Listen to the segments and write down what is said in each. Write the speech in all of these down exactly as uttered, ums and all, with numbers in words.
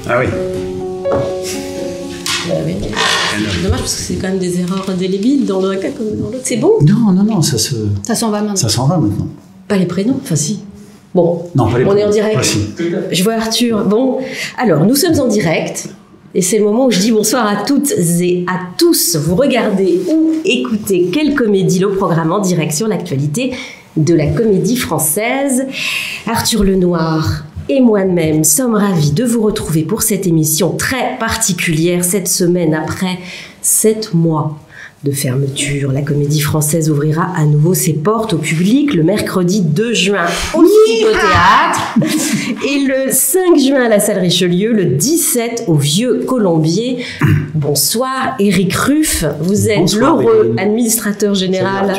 Ah oui. Bah oui. Dommage parce que c'est quand même des erreurs indélébiles dans un cas comme dans l'autre. C'est bon? Non, non, non, ça se... Ça s'en va maintenant. Ça s'en va maintenant. Pas les prénoms? Enfin si. Bon, non, pas les on prénoms. est en direct. Ah, si. Je vois Arthur. Bon, alors nous sommes en direct. Et c'est le moment où je dis bonsoir à toutes et à tous. Vous regardez ou écoutez Quelle comédie, le programme en direct sur l'actualité de la comédie française. Arthur Lenoir et moi-même sommes ravis de vous retrouver pour cette émission très particulière cette semaine après sept mois de fermeture. La comédie française ouvrira à nouveau ses portes au public le mercredi deux juin au Théâtre et le cinq juin à la salle Richelieu, le dix-sept au Vieux Colombier. Bonsoir Éric Ruff, vous êtes l'heureux administrateur général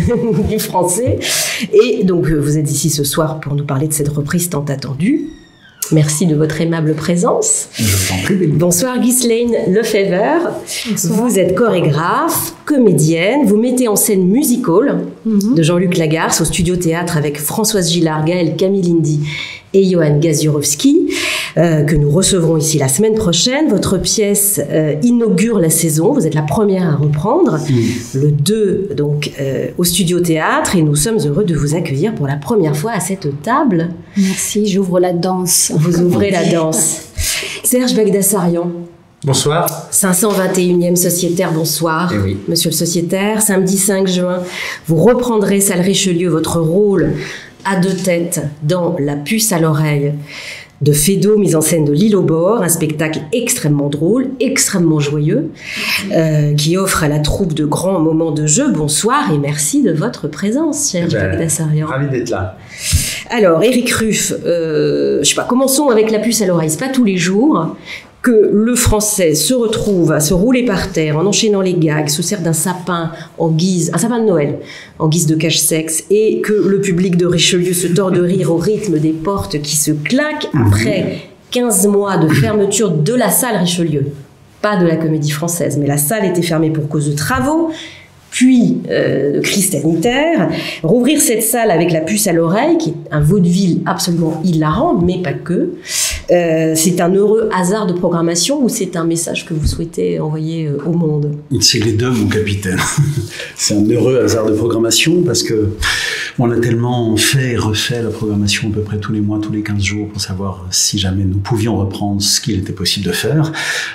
du Français et donc vous êtes ici ce soir pour nous parler de cette reprise tant attendue. Merci de votre aimable présence. Je vous en prie. Bonsoir Ghislaine Lefebvre. Vous êtes chorégraphe, comédienne, vous mettez en scène Musical mm-hmm. de Jean-Luc Lagarce au Studio Théâtre avec Françoise Gillard, Gaël Camille-Lindy et Johan Gaziurowski, euh, que nous recevrons ici la semaine prochaine. Votre pièce euh, inaugure la saison, vous êtes la première à reprendre, mmh. le deux donc, euh, au Studio Théâtre, et nous sommes heureux de vous accueillir pour la première fois à cette table. Merci, j'ouvre la danse. Vous ouvrez la danse. Serge Bagdasarian. Bonsoir. cinq cent vingt et unième sociétaire, bonsoir. Eh oui. Monsieur le sociétaire, samedi cinq juin, vous reprendrez, salle Richelieu, votre rôle à deux têtes dans La puce à l'oreille de Feydeau, mise en scène de Lille au bord, un spectacle extrêmement drôle, extrêmement joyeux, euh, qui offre à la troupe de grands moments de jeu. Bonsoir et merci de votre présence, cher ben, Bagdasarian. Ravi d'être là. Alors, Éric Ruff, euh, je sais pas, commençons avec La puce à l'oreille. C'est pas tous les jours que le Français se retrouve à se rouler par terre en enchaînant les gags, se sert d'un sapin en guise, un sapin de Noël en guise de cache-sexe, et que le public de Richelieu se tord de rire au rythme des portes qui se claquent après quinze mois de fermeture de la salle Richelieu. Pas de la Comédie Française, mais la salle était fermée pour cause de travaux, puis euh, de crise sanitaire. Rouvrir cette salle avec La puce à l'oreille, qui est un vaudeville absolument hilarant, mais pas que. Euh, c'est un heureux hasard de programmation ou c'est un message que vous souhaitez envoyer euh, au monde? C'est les deux, mon capitaine. C'est un heureux hasard de programmation parce que on a tellement fait et refait la programmation à peu près tous les mois, tous les quinze jours pour savoir si jamais nous pouvions reprendre ce qu'il était possible de faire.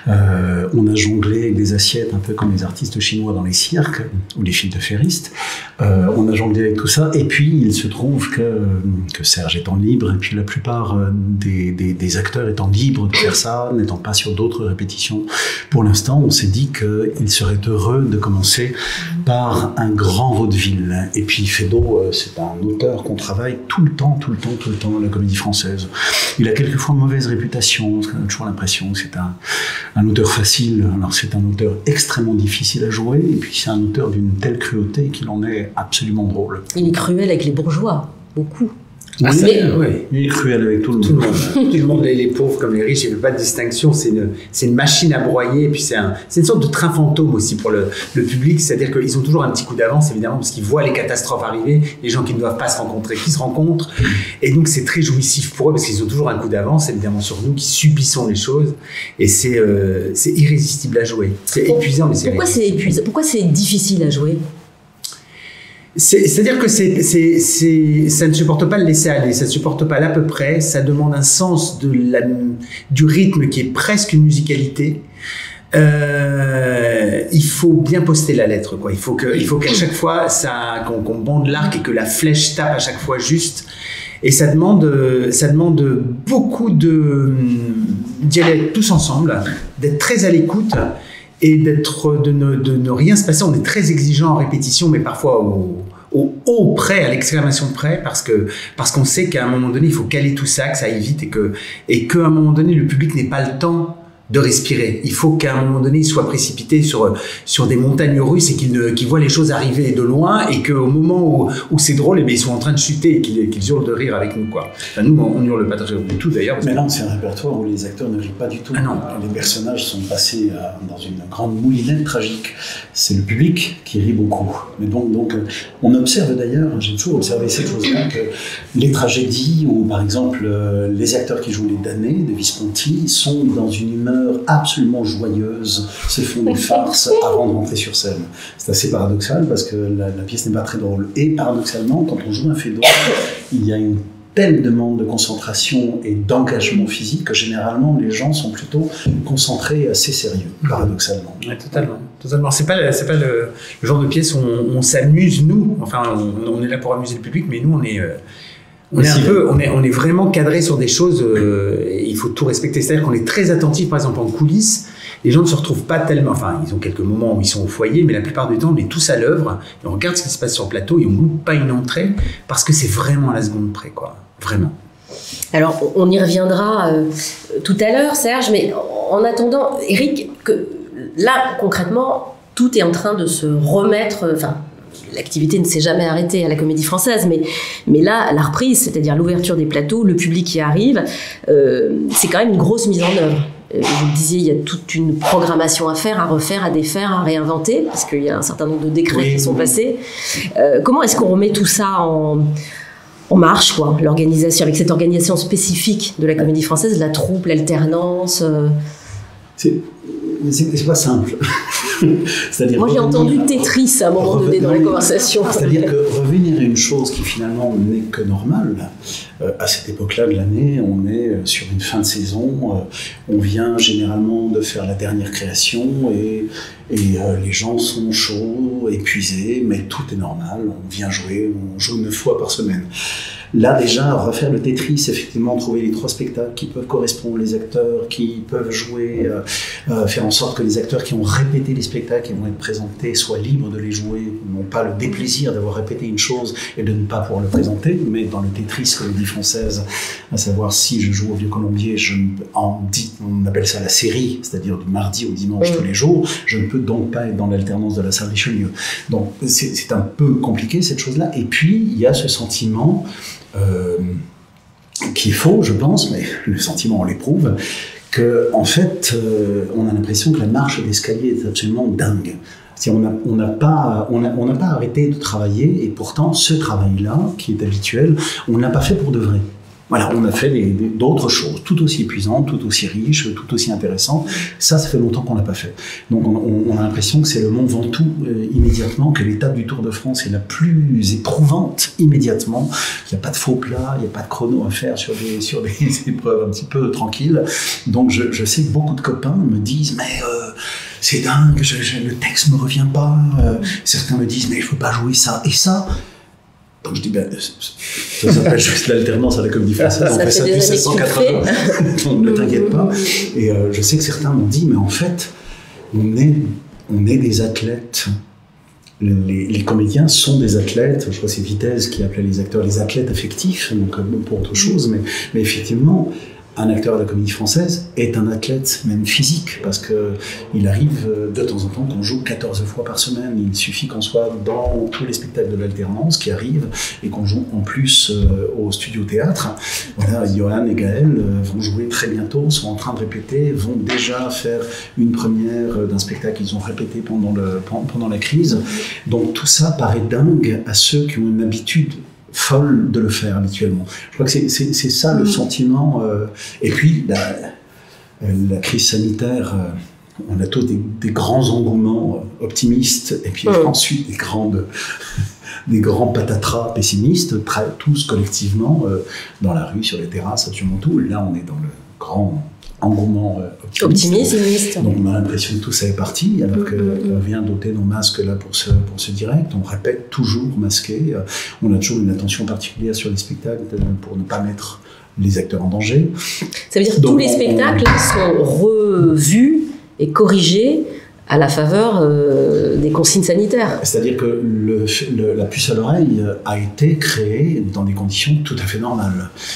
Euh, on a jonglé avec des assiettes un peu comme les artistes chinois dans les cirques ou les films de ferristes. Euh, on a jonglé avec tout ça et puis il se trouve que, que Serge étant libre et puis la plupart des, des, des acteurs étant libres de faire ça, n'étant pas sur d'autres répétitions pour l'instant, on s'est dit qu'il serait heureux de commencer par un grand vaudeville. Et puis Feydeau, c'est un auteur qu'on travaille tout le temps, tout le temps, tout le temps à la Comédie Française. Il a quelquefois une mauvaise réputation, on a toujours l'impression que c'est un, un auteur facile. Alors c'est un auteur extrêmement difficile à jouer, et puis c'est un auteur d'une telle cruauté qu'il en est absolument drôle. Il est cruel avec les bourgeois, beaucoup. Ah, oui, mais, oui. Il est cruel avec tout le tout monde. Le monde. Tout le monde, les, les pauvres comme les riches, il n'y a pas de distinction. C'est une, c'est une machine à broyer. Et puis c'est un, c'est une sorte de train fantôme aussi pour le, le public. C'est-à-dire qu'ils ont toujours un petit coup d'avance, évidemment, parce qu'ils voient les catastrophes arriver, les gens qui ne doivent pas se rencontrer, qui se rencontrent. Et donc c'est très jouissif pour eux, parce qu'ils ont toujours un coup d'avance, évidemment, sur nous, qui subissons les choses. Et c'est, euh, c'est irrésistible à jouer. C'est épuisant, mais c'est Pourquoi c'est épuisant? Pourquoi c'est difficile à jouer? C'est-à-dire que c'est, c'est, c'est, ça ne supporte pas le laisser aller, ça ne supporte pas l'à peu près, ça demande un sens de la, du rythme qui est presque une musicalité. Euh, il faut bien poster la lettre, quoi. Il faut que, il faut qu'à chaque fois, ça, qu'on, qu'on bande l'arc et que la flèche tape à chaque fois juste. Et ça demande, ça demande beaucoup de, d'y aller tous ensemble, d'être très à l'écoute. Et d'être, de ne, de ne rien se passer. On est très exigeant en répétition, mais parfois au, au haut près, à l'exclamation près, parce que parce qu'on sait qu'à un moment donné, il faut caler tout ça, que ça aille vite, et que et qu'à un moment donné, le public n'ait pas le temps de respirer. Il faut qu'à un moment donné, ils soient précipités sur, sur des montagnes russes et qu'ils ne, qu'ils voient les choses arriver de loin et qu'au moment où, où c'est drôle, eh bien, ils sont en train de chuter et qu'ils, qu'ils hurlent de rire avec nous, quoi. Enfin, nous, on hurle pas de rire du tout, d'ailleurs. Mais non, c'est un répertoire où les acteurs ne rient pas du tout. Ah non. Les personnages sont passés à, dans une grande moulinette tragique. C'est le public qui rit beaucoup. Mais donc, donc on observe d'ailleurs, j'ai toujours observé cette chose-là, que les tragédies, ou par exemple, les acteurs qui jouent les damnés de Visconti sont dans une humeur absolument joyeuse, se font des farces avant de rentrer sur scène. C'est assez paradoxal parce que la, la pièce n'est pas très drôle. Et paradoxalement, quand on joue un Feydeau, il y a une telle demande de concentration et d'engagement physique que généralement les gens sont plutôt concentrés et assez sérieux, paradoxalement. Ouais, totalement. Totalement. C'est pas, c'est pas le, le genre de pièce où on, on s'amuse, nous. Enfin, on, on est là pour amuser le public, mais nous, on est... Euh, On est, un peu, on, est, on est vraiment cadré sur des choses, euh, et il faut tout respecter. C'est-à-dire qu'on est très attentif, par exemple en coulisses, les gens ne se retrouvent pas tellement, enfin ils ont quelques moments où ils sont au foyer, mais la plupart du temps on est tous à l'œuvre, et on regarde ce qui se passe sur le plateau et on ne loupe pas une entrée, parce que c'est vraiment à la seconde près, quoi. Vraiment. Alors on y reviendra euh, tout à l'heure, Serge, mais en attendant, Eric, que là concrètement, tout est en train de se remettre, enfin... L'activité ne s'est jamais arrêtée à la Comédie Française, mais, mais là, la reprise, c'est-à-dire l'ouverture des plateaux, le public qui arrive, euh, c'est quand même une grosse mise en œuvre. Euh, vous le disiez, il y a toute une programmation à faire, à refaire, à défaire, à réinventer, parce qu'il y a un certain nombre de décrets oui, qui sont oui. passés. Euh, comment est-ce qu'on remet tout ça en, en marche, quoi, l'organisation, avec cette organisation spécifique de la Comédie Française, la troupe, l'alternance euh... C'est, c'est, c'est pas simple. C'est-à-dire moi j'ai entendu Tetris à un moment donné dans la conversation. C'est-à-dire que revenir à une chose qui finalement n'est que normale, euh, à cette époque-là de l'année, on est sur une fin de saison, euh, on vient généralement de faire la dernière création et, et euh, les gens sont chauds, épuisés, mais tout est normal, on vient jouer, on joue neuf fois par semaine. Là déjà, refaire le Tetris, effectivement, trouver les trois spectacles qui peuvent correspondre, les acteurs qui peuvent jouer, euh, euh, faire en sorte que les acteurs qui ont répété les spectacles qui vont être présentés soient libres de les jouer, n'ont pas le déplaisir d'avoir répété une chose et de ne pas pouvoir le présenter, mais dans le Tetris Comédie Française, à savoir si je joue au Vieux Colombier, je, en dit, on appelle ça la série, c'est-à-dire du mardi au dimanche tous les jours, je ne peux donc pas être dans l'alternance de la salle Richelieu. Donc c'est, c'est un peu compliqué cette chose-là, et puis il y a ce sentiment Euh, qui est faux, je pense, mais le sentiment, on l'éprouve, que en fait, euh, on a l'impression que la marche d'escalier est absolument dingue. Si on n'a on n'a pas, on a, on n'a pas arrêté de travailler, et pourtant, ce travail-là, qui est habituel, on ne l'a pas fait pour de vrai. Voilà, on a fait des, des, d'autres choses, tout aussi épuisantes, tout aussi riches, tout aussi intéressantes. Ça, ça fait longtemps qu'on l'a pas fait. Donc, on, on, on a l'impression que c'est le Mont Ventoux euh, immédiatement, que l'étape du Tour de France est la plus éprouvante immédiatement. Il n'y a pas de faux plat, il n'y a pas de chrono à faire sur des, sur des épreuves un petit peu tranquilles. Donc, je, je sais que beaucoup de copains me disent, mais euh, c'est dingue, je, je, le texte ne me revient pas. Euh, certains me disent, mais il ne faut pas jouer ça et ça. Donc je dis, ben, ça s'appelle juste l'alternance à la Comédie Française, on fait ça depuis sept cent quatre-vingts, donc ne t'inquiète pas. Et euh, je sais que certains m'ont dit, mais en fait, on est, on est des athlètes. Les, les comédiens sont des athlètes. Je crois que c'est Vitesse qui appelait les acteurs les athlètes affectifs, donc pour autre chose, mais, mais effectivement, un acteur de la Comédie Française est un athlète, même physique, parce qu'il arrive de temps en temps qu'on joue quatorze fois par semaine. Il suffit qu'on soit dans tous les spectacles de l'alternance qui arrivent et qu'on joue en plus euh, au studio théâtre. Voilà, Johan et Gaël euh, vont jouer très bientôt, sont en train de répéter, vont déjà faire une première d'un spectacle qu'ils ont répété pendant, le, pendant la crise. Donc tout ça paraît dingue à ceux qui ont une habitude folle de le faire habituellement. Je crois que c'est, c'est, c'est ça le sentiment. Euh, et puis, la, la crise sanitaire, euh, on a tous des, des grands engouements euh, optimistes, et puis mmh. ensuite des, grandes, des grands patatras pessimistes, tous collectivement, euh, dans la rue, sur les terrasses, absolument tout. Là, on est dans le grand engouement euh, optimiste. Optimiste. Donc on a l'impression que tout ça est parti, alors qu'on mmh. vient d'ôter nos masques là pour ce, pour ce direct. On répète toujours masqué. On a toujours une attention particulière sur les spectacles pour ne pas mettre les acteurs en danger. Ça veut dire que Donc, tous les spectacles on... sont revus et corrigés à la faveur euh, des consignes sanitaires. C'est-à-dire que le, le, la puce à l'oreille a été créée dans des conditions tout à fait normales.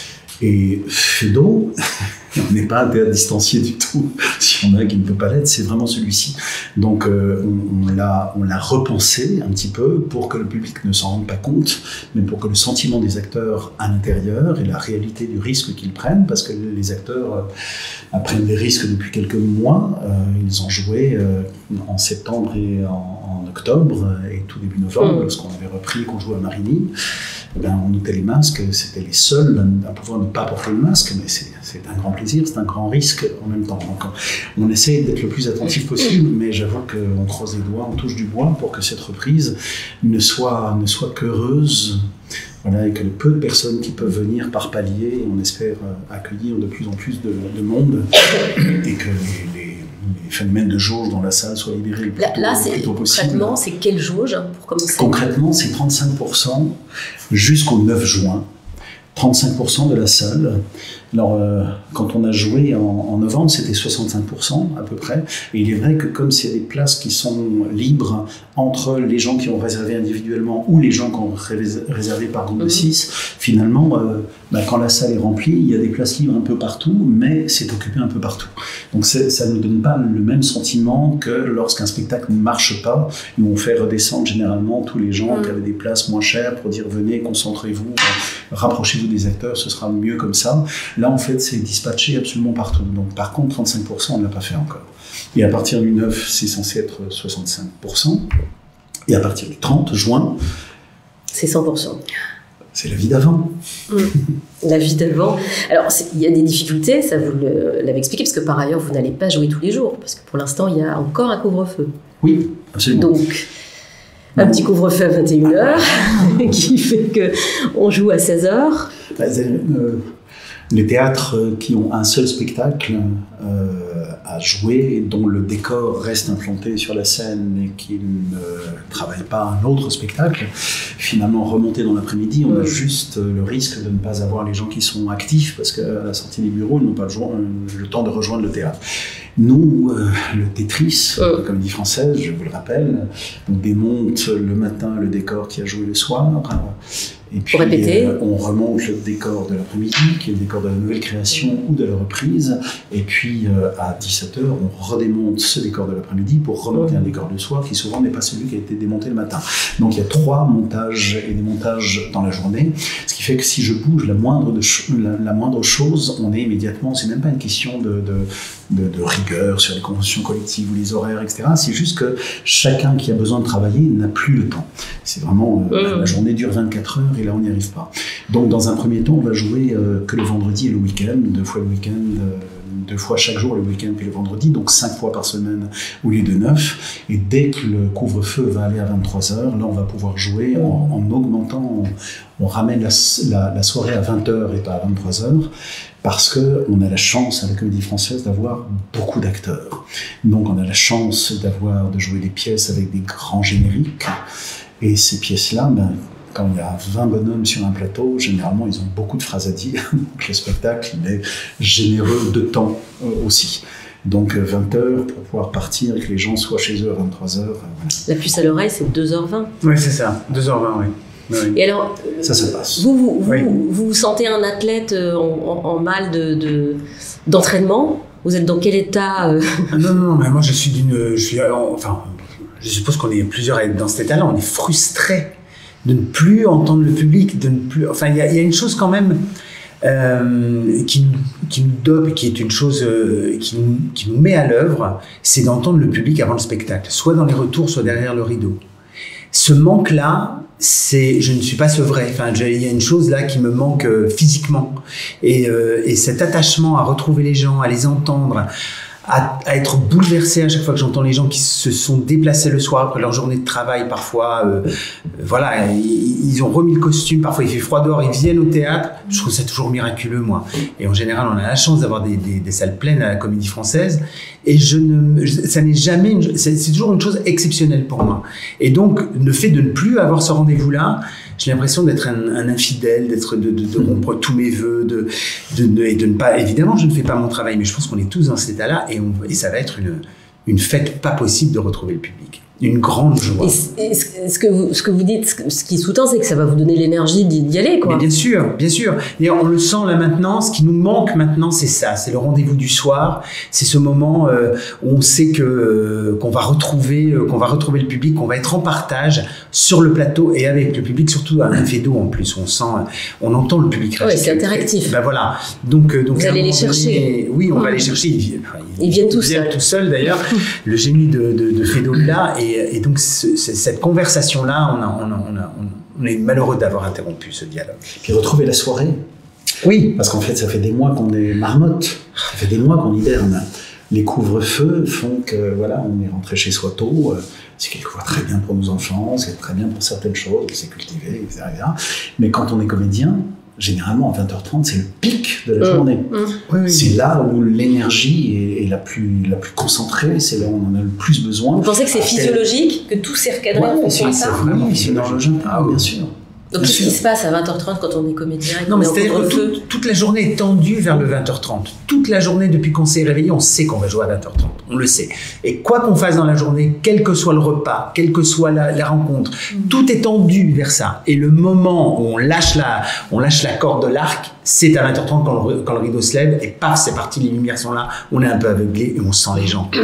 Et Feydeau, on n'est pas un théâtre distancié du tout. Si on a qui ne peut pas l'être, c'est vraiment celui-ci. Donc euh, on, on l'a on l'a repensé un petit peu pour que le public ne s'en rende pas compte, mais pour que le sentiment des acteurs à l'intérieur et la réalité du risque qu'ils prennent, parce que les acteurs euh, prennent des risques depuis quelques mois. Euh, ils ont joué euh, en septembre et en, en octobre et tout début novembre, mmh. lorsqu'on avait repris, qu'on jouait à Marigny. Eh bien, on notait les masques, c'était les seuls à pouvoir ne pas porter le masque, mais c'est un grand plaisir, c'est un grand risque en même temps. Donc, on essaie d'être le plus attentif possible, mais j'avoue qu'on croise les doigts, on touche du bois pour que cette reprise ne soit, ne soit qu'heureuse. Voilà, et que le peu de personnes qui peuvent venir par palier, on espère accueillir de plus en plus de, de monde, et que les, les les phénomènes de jauge dans la salle soient libérés le plus, là, tôt, là, le plus tôt possible. Concrètement, c'est quelle jauge pour commencer? Concrètement, c'est trente-cinq pour cent jusqu'au neuf juin. trente-cinq pour cent de la salle. Alors, euh, quand on a joué en, en novembre, c'était soixante-cinq pour cent à peu près. Et il est vrai que comme s'il y a des places qui sont libres entre les gens qui ont réservé individuellement ou les gens qui ont réservé par groupe de six, finalement, euh, bah, quand la salle est remplie, il y a des places libres un peu partout, mais c'est occupé un peu partout. Donc ça ne nous donne pas le même sentiment que lorsqu'un spectacle ne marche pas, où on fait redescendre généralement tous les gens mmh. qui avaient des places moins chères pour dire venez, concentrez-vous, euh, rapprochez-vous des acteurs, ce sera mieux comme ça. Là, en fait, c'est dispatché absolument partout. Donc, par contre, trente-cinq pour cent, on ne l'a pas fait encore. Et à partir du neuf, c'est censé être soixante-cinq pour cent. Et à partir du trente juin, c'est cent pour cent. C'est la vie d'avant. Mmh. La vie d'avant. Alors, il y a des difficultés, ça vous l'avez expliqué, parce que par ailleurs, vous n'allez pas jouer tous les jours, parce que pour l'instant, il y a encore un couvre-feu. Oui, absolument. Donc, un petit couvre-feu à vingt et une heures, qui fait qu'on joue à seize heures. Bah, euh, les théâtres qui ont un seul spectacle euh, à jouer, dont le décor reste implanté sur la scène et qui ne travaillent pas un autre spectacle, finalement remonter dans l'après-midi, on a juste le risque de ne pas avoir les gens qui sont actifs, parce qu'à la sortie des bureaux, ils n'ont pas le, le temps de rejoindre le théâtre. Nous, euh, le Tetris, euh. la Comédie Française, je vous le rappelle, on démonte le matin le décor qui a joué le soir, et puis euh, on remonte le décor de l'après-midi, qui est le décor de la nouvelle création ou de la reprise, et puis euh, à dix-sept heures, on redémonte ce décor de l'après-midi pour remonter un décor du soir qui souvent n'est pas celui qui a été démonté le matin. Donc il y a trois montages et des montages dans la journée, ce qui fait que si je bouge la moindre, de la, la moindre chose, on est immédiatement, c'est même pas une question de, de, de, de rigueur sur les conventions collectives ou les horaires, et cetera. C'est juste que chacun qui a besoin de travailler n'a plus le temps. C'est vraiment, euh, mmh. la journée dure vingt-quatre heures et là on n'y arrive pas. Donc dans un premier temps, on va jouer euh, que le vendredi et le week-end, deux fois le week-end, euh, deux fois chaque jour, le week-end puis le vendredi, donc cinq fois par semaine au lieu de neuf. Et dès que le couvre-feu va aller à vingt-trois heures, là on va pouvoir jouer en, en augmentant, on, on ramène la, la, la soirée à vingt heures et pas à vingt-trois heures, parce qu'on a la chance à la Comédie Française d'avoir beaucoup d'acteurs. Donc on a la chance d'avoir de jouer des pièces avec des grands génériques, et ces pièces-là, ben, quand il y a vingt bonhommes sur un plateau, généralement, ils ont beaucoup de phrases à dire. Donc, le spectacle, il est généreux de temps euh, aussi. Donc, vingt heures pour pouvoir partir et que les gens soient chez eux à vingt-trois heures. Euh, voilà. La puce à l'oreille, c'est deux heures vingt. Oui, c'est ça. deux heures vingt, oui. Oui. Et alors, ça, ça passe. Vous vous, vous, oui. vous, vous sentez un athlète en, en, en mal de, de, d'entraînement? Vous êtes dans quel état euh... Non, non, non, mais moi, je suis d'une... Je suis, enfin, je suppose qu'on est plusieurs à être dans cet état-là. On est frustrés de ne plus entendre le public, de ne plus... Enfin, il y, y a une chose quand même euh, qui, qui nous dope et qui est une chose euh, qui, nous, qui nous met à l'œuvre, c'est d'entendre le public avant le spectacle, soit dans les retours, soit derrière le rideau. Ce manque-là, c'est, je ne suis pas sevré. Enfin, il y a une chose là qui me manque euh, physiquement. Et, euh, et cet attachement à retrouver les gens, à les entendre, À, à être bouleversé à chaque fois que j'entends les gens qui se sont déplacés le soir après leur journée de travail, parfois, euh, voilà, ils, ils ont remis le costume, parfois il fait froid dehors, ils viennent au théâtre. Je trouve ça toujours miraculeux, moi. Et en général, on a la chance d'avoir des, des, des salles pleines à la Comédie Française. Et je ne, ça n'est jamais, une, c'est, c'est toujours une chose exceptionnelle pour moi. Et donc, le fait de ne plus avoir ce rendez-vous-là, j'ai l'impression d'être un, un infidèle, d'être, de, de, de rompre tous mes vœux, de, de, de, et de ne pas, évidemment, je ne fais pas mon travail, mais je pense qu'on est tous dans cet état-là et, on, et ça va être une, une fête pas possible de retrouver le public. une grande joie. Et, et ce, que vous, ce que vous dites, ce, que, ce qui sous-tend, c'est que ça va vous donner l'énergie d'y, d'y aller, quoi. Mais bien sûr, bien sûr. Et on le sent là maintenant, ce qui nous manque maintenant, c'est ça, c'est le rendez-vous du soir, c'est ce moment euh, où on sait que euh, qu'on va retrouver, euh, qu'on va retrouver le public, qu'on va être en partage sur le plateau et avec le public, surtout à un Fédo en plus, on sent, on entend le public. Oui, c'est interactif. Ben voilà. Donc, donc vous allez les chercher. Donné, oui, on mmh. va les chercher. Ils, enfin, ils, ils viennent tout seuls. Tout seuls d'ailleurs. Le génie de, de, de Fédo là et Et, et donc, ce, cette conversation-là, on, a, on, a, on, a, on est malheureux d'avoir interrompu ce dialogue. Puis retrouver la soirée. Oui. Parce qu'en fait, ça fait des mois qu'on est marmotte. Ça fait des mois qu'on hiberne. Les couvre-feux font que, voilà, on est rentré chez soi tôt. C'est quelquefois très bien pour nos enfants, c'est très bien pour certaines choses, c'est cultivé, et cetera, et cetera. Mais quand on est comédien, généralement, à vingt heures trente, c'est le pic de la mmh. journée. Mmh. Oui, oui. C'est là où l'énergie est, est la, plus, la plus concentrée, c'est là où on en a le plus besoin. Vous pensez que c'est physiologique, que tout s'est recadré en fonction de ça ? C'est vraiment physiologique, ah, bien sûr. Donc, qu'est-ce qui se passe à vingt heures trente quand on est comédien et Non, mais c'est-à-dire que tout, toute la journée est tendue vers le vingt heures trente. Toute la journée, depuis qu'on s'est réveillé, on sait qu'on va jouer à vingt heures trente. On le sait. Et quoi qu'on fasse dans la journée, quel que soit le repas, quelle que soit la, la rencontre, mmh. tout est tendu vers ça. Et le moment où on lâche la, on lâche la corde de l'arc, c'est à vingt heures trente quand le, quand le rideau se lève, et paf, c'est parti, les lumières sont là, on est un peu aveuglé et on sent les gens.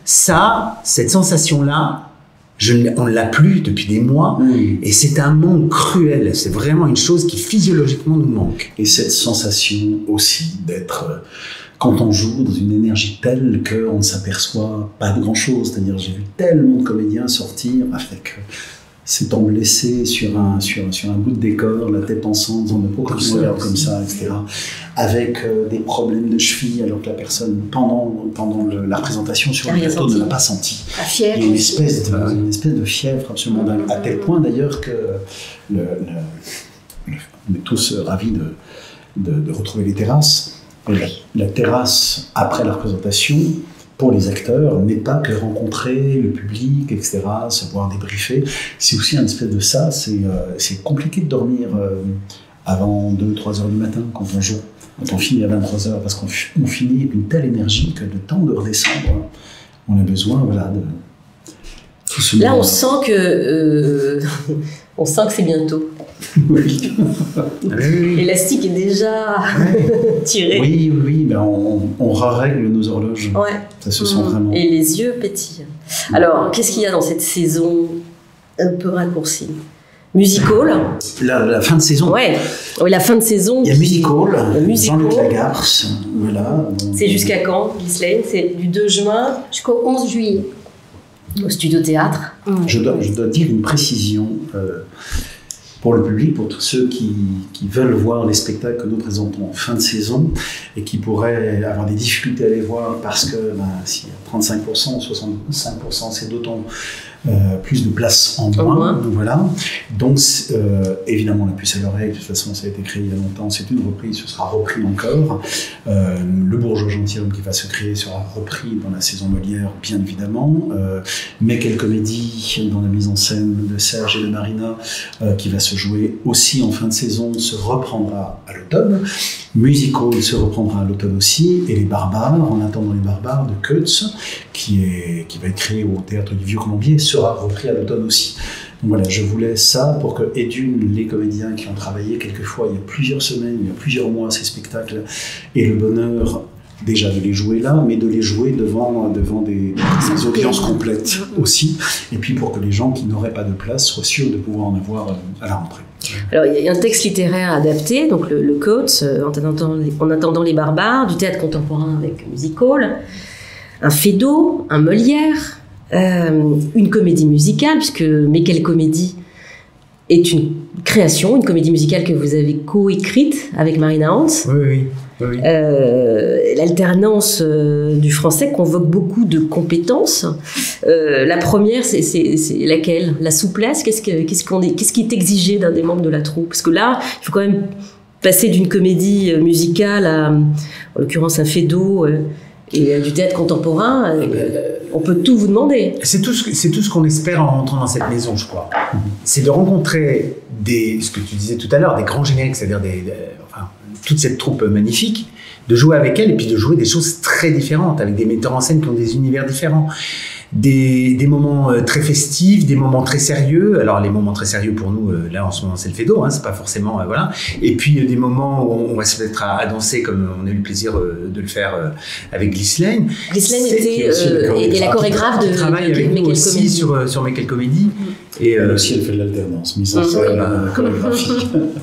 Ça, cette sensation-là, Je, on ne l'a plus depuis des mois, mmh. et c'est un manque cruel. C'est vraiment une chose qui physiologiquement nous manque. Et cette sensation aussi d'être, euh, quand on joue dans une énergie telle qu'on ne s'aperçoit pas de grand-chose. C'est-à-dire, j'ai vu tellement de comédiens sortir avec euh, s'étant blessés sur un, sur, sur un bout de décor, la tête pensante, en disant mais pourquoi tu me regardes comme ça, et cetera. Avec euh, des problèmes de cheville, alors que la personne, pendant, pendant le, la représentation sur le plateau, ne l'a pas senti. La fièvre. Il y a une espèce de, une espèce de fièvre absolument dingue, à tel point d'ailleurs que le, le, le, on est tous ravis de, de, de retrouver les terrasses. La, la terrasse, après la représentation, pour les acteurs, n'est pas que rencontrer le public, et cetera, se voir débriefer. C'est aussi un espèce de ça, c'est euh, c'est compliqué de dormir euh, avant deux trois heures du matin quand on joue. Quand on finit à vingt-trois heures, parce qu'on on finit avec une telle énergie que le temps de redescendre, on a besoin, voilà, de tout ce Là, on sent que euh, on sent que c'est bientôt. Oui. L'élastique est déjà tiré. Oui, oui, ben on, on règle nos horloges. Ouais. Ça se sent mmh. vraiment. Et les yeux pétillent. Alors, qu'est-ce qu'il y a dans cette saison un peu raccourcie? Musical. La, la fin de saison. Ouais. Oui, la fin de saison. Il y a Musical. Musical. Jean-Luc Lagarce. Voilà. C'est jusqu'à quand, Ghislaine? C'est du deux juin jusqu'au onze juillet. Au Studio Théâtre. Mmh. Je, dois, je dois dire une précision euh, pour le public, pour tous ceux qui, qui veulent voir les spectacles que nous présentons en fin de saison et qui pourraient avoir des difficultés à les voir parce que ben, s'il y a trente-cinq pour cent ou soixante-cinq pour cent, c'est d'autant Euh, plus de place en moins, moins. Voilà. Donc euh, évidemment la puce à l'oreille, de toute façon ça a été créé il y a longtemps, c'est une reprise, ce sera repris encore. Euh, le Bourgeois gentilhomme qui va se créer sera repris dans la saison Molière, bien évidemment. Euh, mais quelle comédie dans la mise en scène de Serge et de Marina euh, qui va se jouer aussi en fin de saison se reprendra à l'automne. Musical se reprendra à l'automne aussi, et les Barbares, en attendant les Barbares de Coeutz, qui, est, qui va être créé au Théâtre du Vieux-Colombier, sera repris à l'automne aussi. Donc voilà, je voulais ça pour que, et d'une, les comédiens qui ont travaillé quelquefois il y a plusieurs semaines, il y a plusieurs mois, ces spectacles, aient le bonheur déjà de les jouer là, mais de les jouer devant, devant des, des audiences complètes aussi, et puis pour que les gens qui n'auraient pas de place soient sûrs de pouvoir en avoir à la rentrée. Alors, il y a un texte littéraire adapté, donc le, le Coeutz, euh, en, attendant les, en attendant les Barbares, du théâtre contemporain avec Musical, un Fédo, un Molière, euh, une comédie musicale, puisque Mais quelle comédie est une création, une comédie musicale que vous avez co-écrite avec Marina Hans. Oui, oui. Oui, oui. Euh, l'alternance euh, du français convoque beaucoup de compétences. Euh, la première, c'est, c'est, c'est laquelle? La souplesse. Qu'est-ce, que, qu'est-ce, qu'on est, qu'est-ce qui est exigé d'un des membres de la troupe? Parce que là, il faut quand même passer d'une comédie musicale à, en l'occurrence, un Fédo euh, et euh, du théâtre contemporain. Euh, on peut tout vous demander. C'est tout, ce que, c'est tout ce qu'on espère en rentrant dans cette maison, je crois. C'est de rencontrer des, ce que tu disais tout à l'heure, des grands génériques, c'est-à-dire des, des enfin, toute cette troupe magnifique, de jouer avec elle et puis de jouer des choses très différentes, avec des metteurs en scène qui ont des univers différents. des, des moments euh, très festifs, des moments très sérieux. Alors les moments très sérieux pour nous, euh, là en ce moment c'est le Fédo, hein, c'est pas forcément euh, voilà. Et puis euh, des moments où on, on va se mettre à, à danser comme on a eu le plaisir euh, de le faire euh, avec Ghislaine. Ghislaine était euh, et, et la chorégraphe de, qui travaille de, de, avec de nous aussi Comédie. sur sur Mes Quelles Comédies. Mm. Et euh, aussi elle fait de l'alternance, mise en scène, euh, chorégraphie.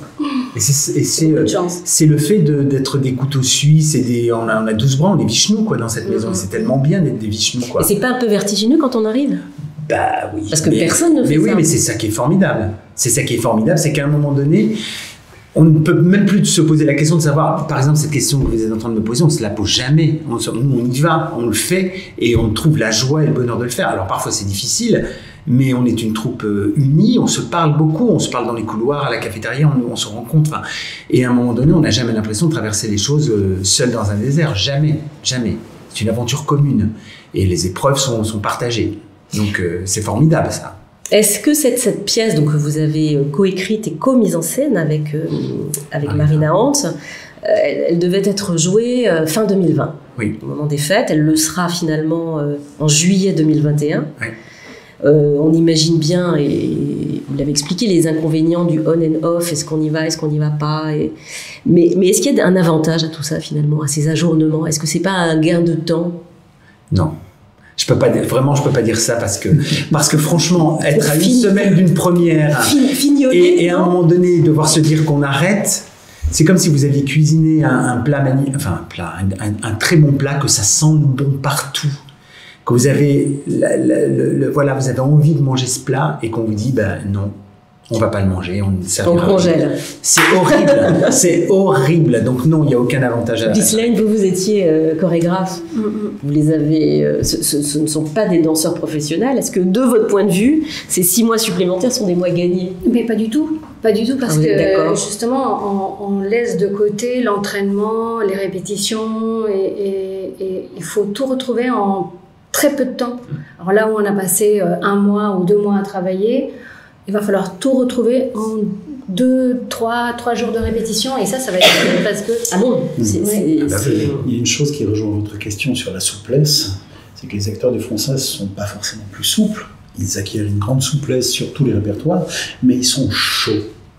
Et c'est, et c'est, euh, c'est le fait de, d'être des couteaux suisses et des, on a, on a douze bras, on est Vichnou quoi dans cette maison. Mm-hmm. C'est tellement bien d'être des Vichnou quoi. Et c'est pas un peu vertigineux quand on arrive? Bah oui. Parce que mais, personne ne fait mais ça. Mais oui, mais c'est ça qui est formidable. C'est ça qui est formidable, c'est qu'à un moment donné, on ne peut même plus se poser la question de savoir, par exemple, cette question que vous êtes en train de me poser, on ne se la pose jamais. On, nous, on y va, on le fait et on trouve la joie et le bonheur de le faire. Alors parfois c'est difficile, mais on est une troupe euh, unie, on se parle beaucoup, on se parle dans les couloirs, à la cafétéria, on, on se rencontre. Enfin, et à un moment donné, on n'a jamais l'impression de traverser les choses euh, seul dans un désert. Jamais, jamais. C'est une aventure commune. Et les épreuves sont, sont partagées. Donc euh, c'est formidable ça. Est-ce que cette, cette pièce donc, que vous avez coécrite et co-mise en scène avec, euh, avec ah, Marina Hant, euh, elle, elle devait être jouée euh, fin deux mille vingt, oui. Au moment des fêtes. Elle le sera finalement euh, en juillet deux mille vingt et un. Oui. Euh, on imagine bien, et vous l'avez expliqué, les inconvénients du on and off, est-ce qu'on y va, est-ce qu'on n'y va pas et... mais, mais est-ce qu'il y a un avantage à tout ça finalement, à ces ajournements? Est-ce que c'est pas un gain de temps? Non. Je peux pas dire, vraiment, je peux pas dire ça parce que, parce que franchement, être à une semaine d'une première et, et à un moment donné devoir se dire qu'on arrête, c'est comme si vous aviez cuisiné un, un plat, mani- enfin un plat, un, un, un très bon plat, que ça sent bon partout, que vous avez, la, la, le, le, voilà, vous avez envie de manger ce plat et qu'on vous dit, ben non. On va pas le manger, on ne on congèle. C'est horrible, c'est horrible. Donc non, il n'y a aucun avantage à... Ghislaine, vous, vous étiez euh, chorégraphe. Mm-hmm. Vous les avez... Euh, ce, ce, ce ne sont pas des danseurs professionnels. Est-ce que, de votre point de vue, ces six mois supplémentaires sont des mois gagnés? Mais pas du tout. Pas du tout, parce ah, que justement, on, on laisse de côté l'entraînement, les répétitions, et, et, et il faut tout retrouver en très peu de temps. Alors là où on a passé un mois ou deux mois à travailler, il va falloir tout retrouver en deux, trois, trois jours de répétition, et ça, ça va être parce que... Ah bon c'est, c'est, ah bah, c'est... Il y a une chose qui rejoint votre question sur la souplesse, c'est que les acteurs de française ne sont pas forcément plus souples, ils acquièrent une grande souplesse sur tous les répertoires, mais ils sont chauds.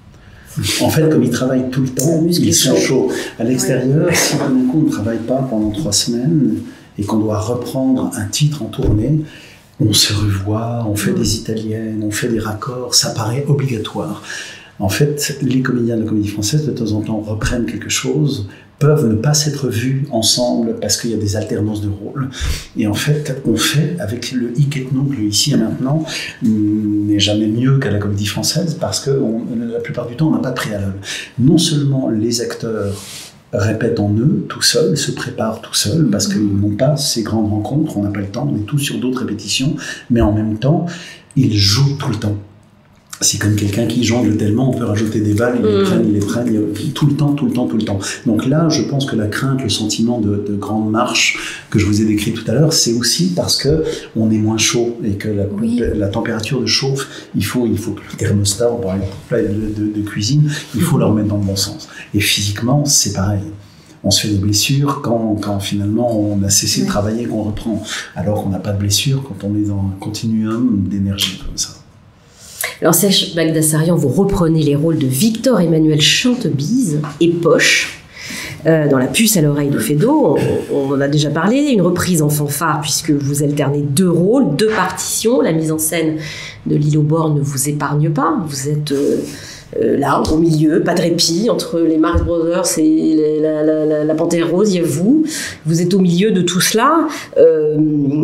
En fait, comme ils travaillent tout le temps, ils sont chauds. À l'extérieur, ouais. Si d'un coup on ne travaille pas pendant trois semaines et qu'on doit reprendre un titre en tournée, on se revoit, on fait des italiennes, on fait des raccords, ça paraît obligatoire. En fait, les comédiens de la Comédie Française, de temps en temps, reprennent quelque chose, peuvent ne pas s'être vus ensemble parce qu'il y a des alternances de rôles. Et en fait, on fait avec le hic et nunc, le ici et maintenant, n'est jamais mieux qu'à la Comédie Française parce que on, la plupart du temps, on n'a pas de préalable. Non seulement les acteurs répètent en eux, tout seuls, se préparent tout seuls, parce qu'ils n'ont pas ces grandes rencontres, on n'a pas le temps, on est tous sur d'autres répétitions, mais en même temps, ils jouent tout le temps. C'est comme quelqu'un qui jongle tellement, on peut rajouter des balles, ils les prennent, ils les prennent, tout le temps, tout le temps, tout le temps. Donc là, je pense que la crainte, le sentiment de, de grande marche que je vous ai décrit tout à l'heure, c'est aussi parce que on est moins chaud et que la, oui. la température de chauffe, il faut, il faut que le thermostat, on parle de, de, de cuisine, il faut le remettre dans le bon sens. Et physiquement, c'est pareil. On se fait des blessures quand, quand finalement on a cessé oui. de travailler, qu'on reprend, alors qu'on n'a pas de blessures quand on est dans un continuum d'énergie comme ça. Alors, Serge Bagdasarian, vous reprenez les rôles de Victor Emmanuel Chantebise et Poche euh, dans La puce à l'oreille de Fédo. On, on en a déjà parlé, une reprise en fanfare puisque vous alternez deux rôles, deux partitions. La mise en scène de Lilo Borne ne vous épargne pas. Vous êtes euh, euh, là, au milieu, pas de répit, entre les Marx Brothers et les, la, la, la, la Panthère Rose, il y a vous. Vous êtes au milieu de tout cela. Euh,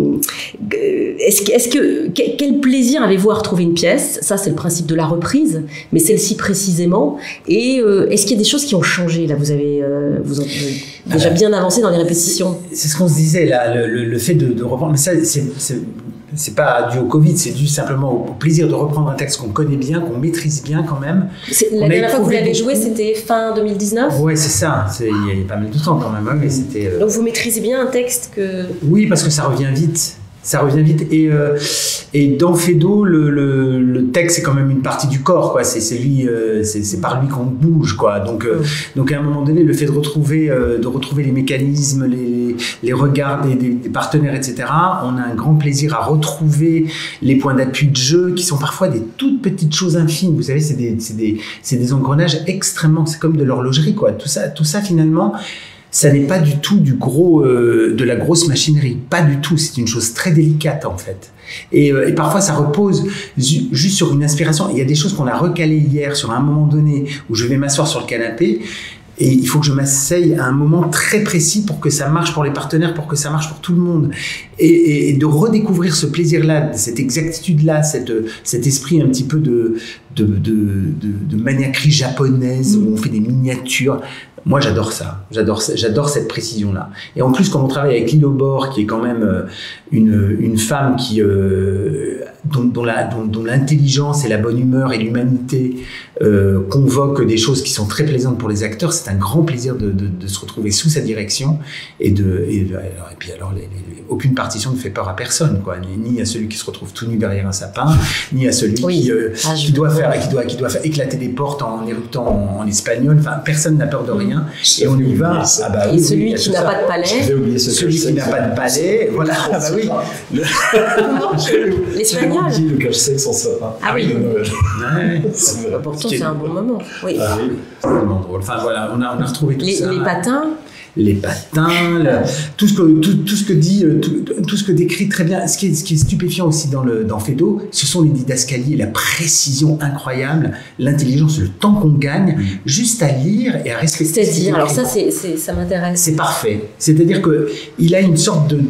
est-ce, est-ce que, quel plaisir avez-vous à retrouver une pièce? Ça, c'est le principe de la reprise, mais celle-ci précisément. Et euh, est-ce qu'il y a des choses qui ont changé? Là, vous avez, euh, vous avez déjà bien avancé dans les répétitions. C'est, c'est ce qu'on se disait, là, le, le, le fait de, de reprendre. Mais ça, c'est, c'est, c'est pas dû au Covid, c'est dû simplement au, au plaisir de reprendre un texte qu'on connaît bien, qu'on maîtrise bien quand même. C'est, la dernière fois que vous l'avez joué, c'était fin deux mille dix-neuf? Oui, c'est ça. C'est, il y a pas mal de temps quand même. Hein, mais c'était, euh... Donc vous maîtrisez bien un texte que... Oui, parce que ça revient vite. Ça revient vite. Et, euh, et dans Feydeau, le, le, le texte, c'est quand même une partie du corps, quoi. C'est, c'est, lui, euh, c'est, c'est par lui qu'on bouge, quoi. Donc, euh, donc, à un moment donné, le fait de retrouver, euh, de retrouver les mécanismes, les, les regards des, des, des partenaires, et cetera, on a un grand plaisir à retrouver les points d'appui de jeu qui sont parfois des toutes petites choses infimes. Vous savez, c'est des, c'est des, c'est des engrenages extrêmement, c'est comme de l'horlogerie, quoi. Tout ça, tout ça, finalement, ça n'est pas du tout du gros, euh, de la grosse machinerie. Pas du tout. C'est une chose très délicate, en fait. Et, euh, et parfois, ça repose ju- juste sur une inspiration. Il y a des choses qu'on a recalées hier sur un moment donné où je vais m'asseoir sur le canapé et il faut que je m'asseye à un moment très précis pour que ça marche pour les partenaires, pour que ça marche pour tout le monde. Et, et, et de redécouvrir ce plaisir-là, cette exactitude-là, cette, cet esprit un petit peu de, de, de, de, de maniaquerie japonaise où on fait des miniatures. Moi, j'adore ça. J'adore, j'adore cette précision-là. Et en plus, quand on travaille avec Lilo Bor, qui est quand même euh, une, une femme qui, euh, dont, dont, la, dont, dont l'intelligence et la bonne humeur et l'humanité euh, convoquent des choses qui sont très plaisantes pour les acteurs, c'est un grand plaisir de, de, de se retrouver sous sa direction. Et, de, et, alors, et puis, alors, les, les, aucune partition ne fait peur à personne, quoi. Ni, ni à celui qui se retrouve tout nu derrière un sapin, ni à celui oui. qui, euh, ah, qui, doit faire, qui, doit, qui doit faire éclater des portes en éructant en, en espagnol. Enfin, personne n'a peur de rien. Et on y va. Ah bah, et oui, celui oui, qui n'a pas de palais. Celui qui n'a pas de palais. Voilà. Ah bah oui. L'espagnol. Le cache-sexe en sapin. Ah oui. Ouais. Bah, pourtant, c'est un bon moment. Oui. Ah oui. C'est vraiment drôle. Enfin voilà, on a, on a retrouvé tout les, ça. Les patins. Les patins, le, tout, ce que, tout, tout ce que dit, tout, tout ce que décrit très bien. Ce qui est, ce qui est stupéfiant aussi dans, le, dans Feydeau, ce sont les didascalies, la précision incroyable, l'intelligence, le temps qu'on gagne, mmh. juste à lire et à respecter. C'est-à-dire, alors ça, c'est, c'est, ça m'intéresse. C'est parfait. C'est-à-dire qu'il a une sorte de...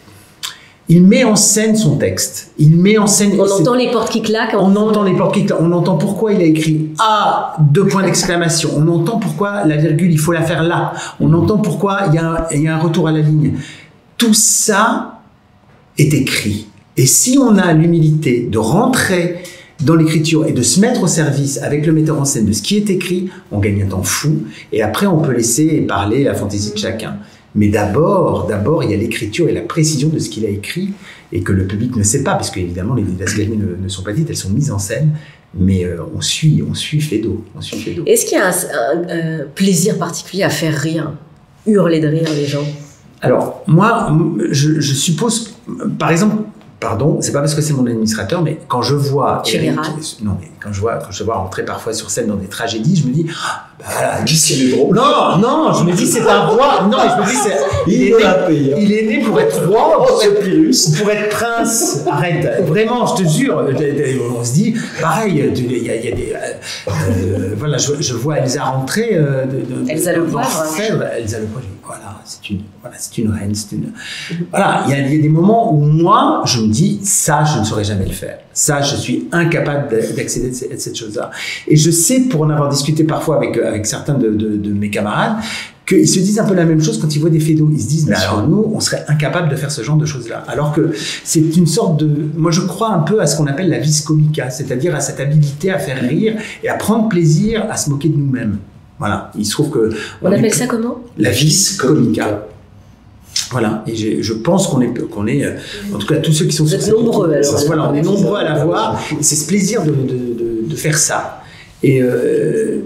Il met en scène son texte. Il met en scène. On entend les portes qui claquent. On entend les portes qui claquent. On entend pourquoi il a écrit A, deux points d'exclamation. On entend pourquoi la virgule, il faut la faire là. On entend pourquoi il y a, il y a un retour à la ligne. Tout ça est écrit. Et si on a l'humilité de rentrer dans l'écriture et de se mettre au service avec le metteur en scène de ce qui est écrit, on gagne un temps fou. Et après, on peut laisser parler la fantaisie de chacun. Mais d'abord, d'abord, il y a l'écriture et la précision de ce qu'il a écrit et que le public ne sait pas, parce qu'évidemment, les didascalies ne, ne sont pas dites, elles sont mises en scène, mais euh, on suit, on suit Feydeau, on suit Feydeau. Est-ce qu'il y a un, un, un plaisir particulier à faire rire, hurler de rire les gens? Alors, moi, je, je suppose, par exemple, pardon, c'est pas parce que c'est mon administrateur, mais quand je vois Eric, non, mais quand je vois, quand je vois rentrer parfois sur scène dans des tragédies, je me dis, ah, bah voilà, c'est les drôles. Non, non, je me dis c'est un roi. Non, je me dis c'est, il, est né, il est né pour être roi, pour être Pyrrhus, pour être prince. Arrête, vraiment, je te jure. On se dit, pareil, il y a, il y a des, euh, voilà, je, je vois Elsa rentrer. Euh, de, de, Elsa le Poivre. Elsa le Poivre. Voilà, c'est une, voilà, c'est une reine, c'est une. Voilà, il y, a, il y a des moments où moi, je me dis, ça, je ne saurais jamais le faire. Ça, je suis incapable d'accéder à cette chose-là. Et je sais, pour en avoir discuté parfois avec, avec certains de, de, de mes camarades, qu'ils se disent un peu la même chose quand ils voient des Feydeau. Ils se disent, mais alors nous, on serait incapable de faire ce genre de choses-là. Alors que c'est une sorte de... Moi, je crois un peu à ce qu'on appelle la vis comica, c'est-à-dire à cette habilité à faire rire et à prendre plaisir à se moquer de nous-mêmes. Voilà, il se trouve que... On, on appelle est, ça comment? La vis comica. Voilà, et je pense qu'on est, qu'on est, en tout cas tous ceux qui sont... Vous êtes nombreux alors. Voilà, on est nombreux à la voir, et c'est ce plaisir de, de, de, de faire ça. Et euh,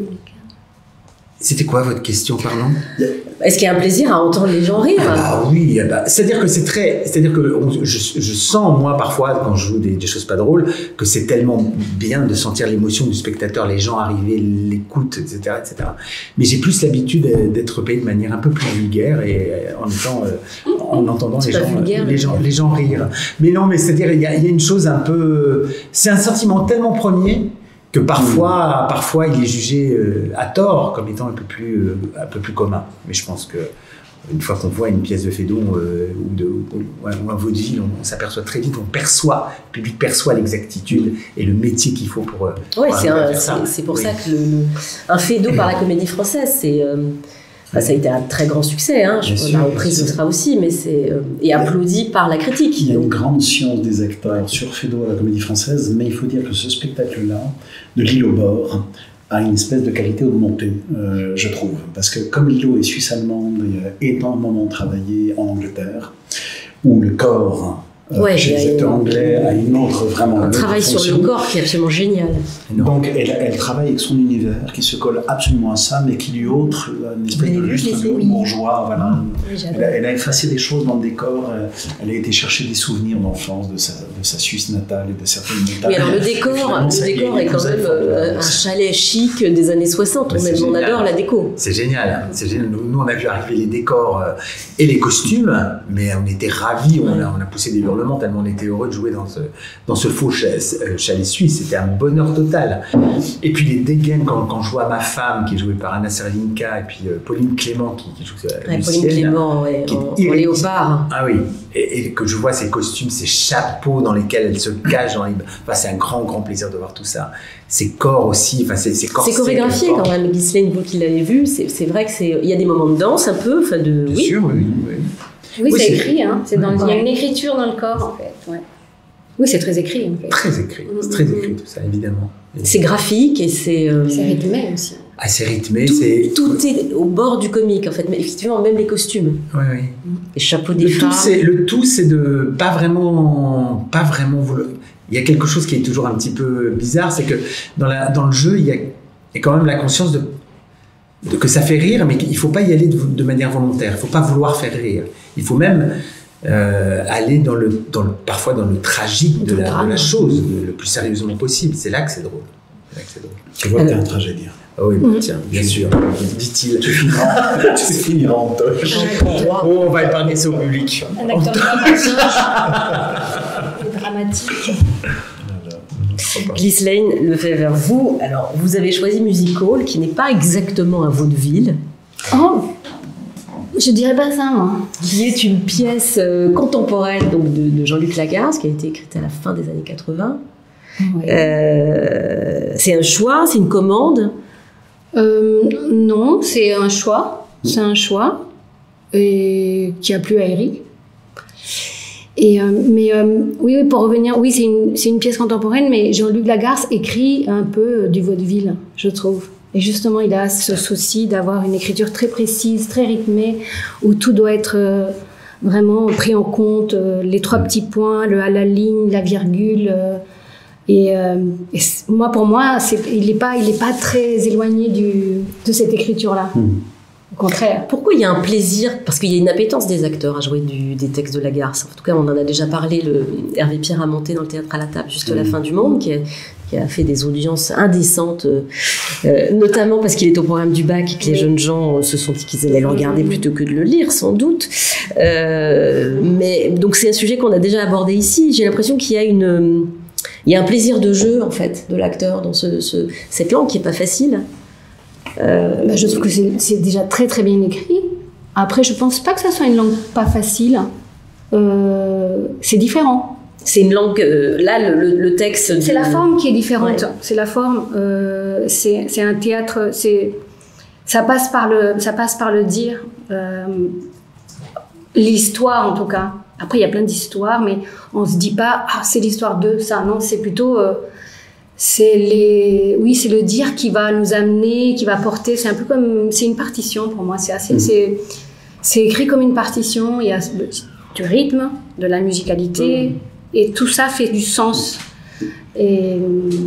c'était quoi votre question, pardon? Est-ce qu'il y a un plaisir à entendre les gens rire? Ah oui, bah, c'est-à-dire que c'est très... C'est-à-dire que on, je, je sens, moi, parfois, quand je joue des, des choses pas drôles, que c'est tellement bien de sentir l'émotion du spectateur, les gens arriver, l'écoute, et cetera, et cetera. Mais j'ai plus l'habitude d'être payé de manière un peu plus vulgaire et en étant... Euh, en entendant les gens, vulgaire, les, gens, les gens rire. Mais non, mais c'est-à-dire, il y, y a une chose un peu... C'est un sentiment tellement premier que parfois, mmh. parfois il est jugé euh, à tort comme étant un peu plus, euh, un peu plus commun. Mais je pense que une fois qu'on voit une pièce de Feydeau euh, ou, de, ou, ou un vaudeville, on, on s'aperçoit très vite, on perçoit, le public perçoit l'exactitude et le métier qu'il faut pour, euh, ouais, pour c'est un, faire ça. C'est pour oui. ça que le, le, un Feydeau par la Comédie Française, c'est... Euh, Enfin, ça a été un très grand succès, hein. Je, sûr, la reprise le sera aussi, mais c'est euh, et applaudi par la critique. Il y a une grande science des acteurs sur Feydeau à la Comédie Française, mais il faut dire que ce spectacle-là, de Lilo Bor, a une espèce de qualité augmentée, euh, je trouve. Parce que comme Lilo est suisse-allemande et a énormément travaillé en Angleterre, où le corps Euh, Ouais, chez il y a les acteurs une- anglais, à une autre vraiment. Un une autre travail sur fonction. le corps qui est absolument génial. Donc elle, elle travaille avec son univers qui se colle absolument à ça, mais qui lui autre une espèce Vous de l'avez vu, lustre je l'ai fait, oui. bourgeois. Voilà. Oui, j'adore. Elle a, elle a effacé des choses dans le décor. euh, Elle a été chercher des souvenirs d'enfance de sa, de sa Suisse natale et de certaines montagnes. Oui, alors le Et décor, finalement, ça le y est, décor il est quand épousa même formidable. euh, un chalet chic des années soixante. Mais On, c'est aime- on génial. adore la déco. C'est génial, hein. C'est génial. Nous, nous, on a vu arriver les décors euh, et les costumes, mais on était ravis, on a, on a poussé des hurlements tellement on était heureux de jouer dans ce, dans ce faux chalet, euh, chalet suisse. C'était un bonheur total. Et puis les dégaines, quand, quand je vois ma femme, qui est jouée par Anna Serlinka, et puis euh, Pauline Clément, qui, qui joue euh, Ouais, Lucienne, Pauline Clément, ouais, qui est en, en irrésistible. léopard. Ah oui, et, et que je vois ces costumes, ces chapeaux dans lesquels elle se cache. Dans les... Enfin, c'est un grand, grand plaisir de voir tout ça. Ces corps aussi, enfin, ces, ces corsets. C'est chorégraphié qu'elle quand porte. même, Ghislaine, vous qui l'avez vu, c'est c'est vrai que c'est, il y a des moments de danse un peu, enfin de, Bien oui. sûr, oui. oui. Oui, Oui, c'est c'est- écrit. Hein. C'est dans, il y a Ouais. une écriture dans le corps, en fait. Ouais. Oui, c'est très écrit, en fait. Très écrit, c'est très écrit tout ça, évidemment. C'est graphique et c'est euh, C'est rythmé aussi. Assez rythmé, tout, c'est. tout est au bord du comique en fait, mais effectivement même les costumes, Oui, oui. les chapeaux des Le tout, femmes. c'est le tout, c'est de pas vraiment, pas vraiment vouloir. Il y a quelque chose qui est toujours un petit peu bizarre, c'est que dans la, dans le jeu, il y a, il y a quand même la conscience de, de que ça fait rire, mais qu'il faut pas y aller de, de manière volontaire. Il faut pas vouloir faire rire. Il faut même euh, aller dans le, dans le, parfois dans le tragique de Dans le la, de drame. la chose, le, le plus sérieusement possible. C'est là que c'est drôle. C'est là que c'est drôle. Tu vois que t'es un tragédien. Ah oui, bah, tiens, bien sûr, dit-il. Tu finiras, tu finiras en toche. Oh, on va épargner ça au public. Un acteur dramatique. dramatique. Ghislaine Lefebvre, vous, alors vous avez choisi Music Hall, qui n'est pas exactement un vaudeville, Oh, je dirais pas ça, moi. qui est une pièce euh, contemporaine donc de, de Jean-Luc Lagarce, qui a été écrite à la fin des années quatre-vingts. Ouais. Euh, c'est un choix, c'est une commande. Euh, non, c'est un choix. C'est un choix et qui a plu à Eric. Et euh, mais euh, oui, oui, pour revenir, oui, c'est une, c'est une pièce contemporaine, mais Jean-Luc Lagarce écrit un peu du vaudeville, je trouve. Et justement, il a ce souci d'avoir une écriture très précise, très rythmée, où tout doit être euh, vraiment pris en compte, euh, les trois petits points, le à la ligne, la virgule. Euh, et, euh, et c- moi, pour moi, c'est, il n'est pas, il est pas très éloigné du, de cette écriture-là. Mmh. Au contraire. Pourquoi il y a un plaisir, parce qu'il y a une appétence des acteurs à jouer du, des textes de Lagarce. En tout cas, on en a déjà parlé, le, Hervé Pierre a monté dans le théâtre à la table juste à la Mmh. fin du monde, qui a, qui a fait des audiences indécentes, euh, euh, notamment parce qu'il est au programme du bac et que les Oui. jeunes gens euh, se sont dit qu'ils allaient le regarder Mmh. plutôt que de le lire, sans doute. Euh, mais donc c'est un sujet qu'on a déjà abordé ici. J'ai l'impression qu'il y a une, il y a un plaisir de jeu en fait de l'acteur dans ce, ce- cette langue qui est pas facile. Euh, Bah, je trouve que c'est, c'est déjà très très bien écrit. Après, je pense pas que ça soit une langue pas facile. Euh, c'est différent. c'est une langue. euh, là, le, le- le texte. C'est du- la forme qui est différente. Ouais. C'est la forme. Euh, c'est, c'est un théâtre. C'est, ça passe par le, ça passe par le dire. Euh, l'histoire en tout cas. Après, il y a plein d'histoires, mais on se dit pas ah c'est l'histoire de ça. Non, c'est plutôt euh, c'est les, oui, c'est le dire qui va nous amener, qui va porter. C'est un peu comme, c'est une partition pour moi. C'est assez, Mhm. c'est, c'est écrit comme une partition. Il y a le- du rythme, de la musicalité, Mhm. et tout ça fait du sens. Et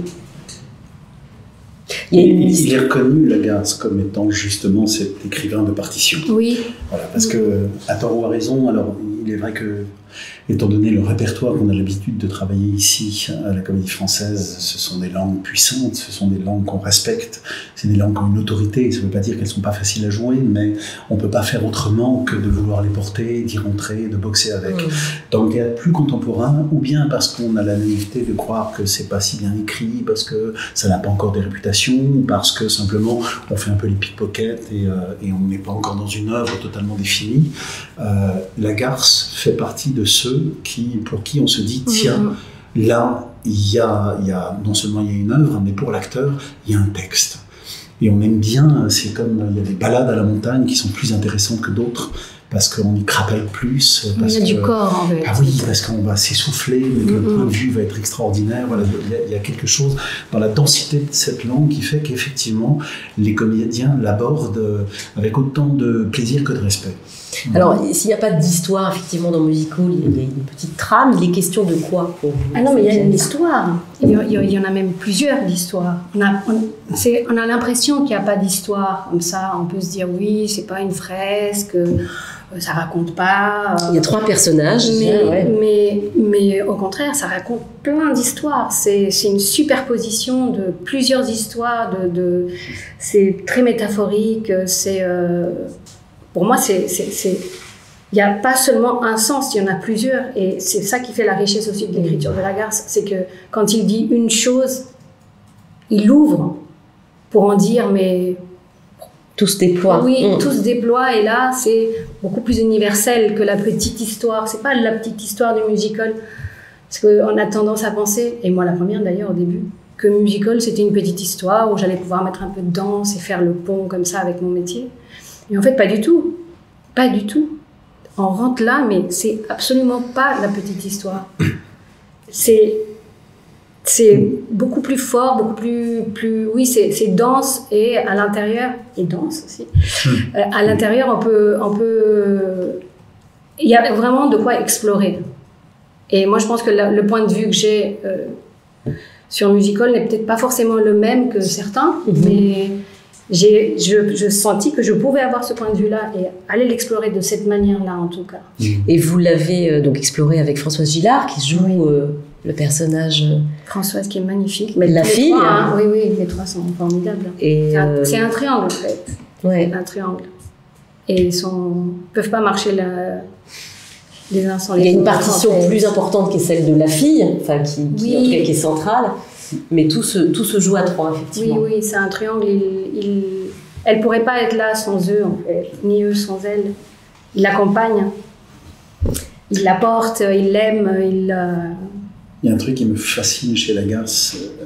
Il y a une Il, histoire. il est reconnu, Lagarce, comme étant justement cet écrivain de partition. oui, Voilà, parce que, à tort ou à raison, alors il est vrai que, étant donné le répertoire qu'on a l'habitude de travailler ici à la Comédie Française, ce sont des langues puissantes, ce sont des langues qu'on respecte, c'est des langues qui ont une autorité. Ça ne veut pas dire qu'elles ne sont pas faciles à jouer, mais on ne peut pas faire autrement que de vouloir les porter, d'y rentrer, de boxer avec. Mmh. Dans le théâtre plus contemporain, ou bien parce qu'on a la naïveté de croire que c'est pas si bien écrit, parce que ça n'a pas encore des réputations, ou parce que simplement on fait un peu les pickpockets et, euh, et on n'est pas encore dans une œuvre totalement définie. Euh, Lagarce fait partie de ceux qui, pour qui on se dit tiens, Mhm. là il y a, il y a non seulement il y a une œuvre, mais pour l'acteur il y a un texte. Et on aime bien, c'est comme il y a des balades à la montagne qui sont plus intéressantes que d'autres, parce qu'on y crapelle plus. Parce il y a que, du corps en fait. Ah oui, parce qu'on va s'essouffler, mais que mm-hmm. le point de vue va être extraordinaire. Voilà, il y, a, il y a quelque chose dans la densité de cette langue qui fait qu'effectivement, les comédiens l'abordent avec autant de plaisir que de respect. Alors, s'il n'y a pas d'histoire, effectivement, dans Musical, il y a une petite trame. Il est question de quoi pour vous? Ah non, mais il y a une histoire. Il y, a, il y en a même plusieurs d'histoires. On a, on, c'est, on a l'impression qu'il n'y a pas d'histoire. Comme ça, on peut se dire, oui, c'est pas une fresque, euh, ça raconte pas. Euh, il y a trois personnages. Mais, ah, ouais. mais, mais au contraire, ça raconte plein d'histoires. C'est, c'est une superposition de plusieurs histoires. De, de, c'est très métaphorique. C'est... Euh, Pour moi, c'est, c'est, c'est, il n'y a pas seulement un sens, il y en a plusieurs. Et c'est ça qui fait la richesse aussi de l'écriture de Lagarce. C'est que quand il dit une chose, il l'ouvre pour en dire, mais... Tout se déploie. Oui, mmh. tout se déploie. Et là, c'est beaucoup plus universel que la petite histoire. C'est pas la petite histoire du musical. Parce qu'on a tendance à penser, et moi la première d'ailleurs au début, que musical, c'était une petite histoire où j'allais pouvoir mettre un peu de danse et faire le pont comme ça avec mon métier. Et en fait, pas du tout. Pas du tout. On rentre là, mais c'est absolument pas la petite histoire. C'est, c'est beaucoup plus fort, beaucoup plus... plus oui, c'est, c'est dense et à l'intérieur... Et dense aussi. Euh, à l'intérieur, on peut... On peut il y a vraiment de quoi explorer. Et moi, je pense que la, le point de vue que j'ai euh, sur Musical n'est peut-être pas forcément le même que certains, mm-hmm. mais... J'ai, je, je sentis que je pouvais avoir ce point de vue-là et aller l'explorer de cette manière-là, en tout cas. Et vous l'avez euh, donc exploré avec Françoise Gillard, qui joue oui. euh, le personnage... Euh... Françoise, qui est magnifique. Mais la fille trois, hein. Hein. Oui, oui, les trois sont formidables. Et c'est, un, euh... c'est un triangle, en fait. Ouais. Un triangle. Et ils ne peuvent pas marcher la... les uns sans les autres. Il y a une partition en fait. Plus importante qui est celle de la fille, enfin, qui, qui, oui. en tout cas, qui est centrale. Mais tout se, tout se joue à trois, effectivement. Oui, oui, c'est un triangle. Il, il, elle ne pourrait pas être là sans eux, en fait, ni eux sans elle. Ils l'accompagnent, ils la portent, ils l'aiment. Ils, euh... Il y a un truc qui me fascine chez Lagarce, euh,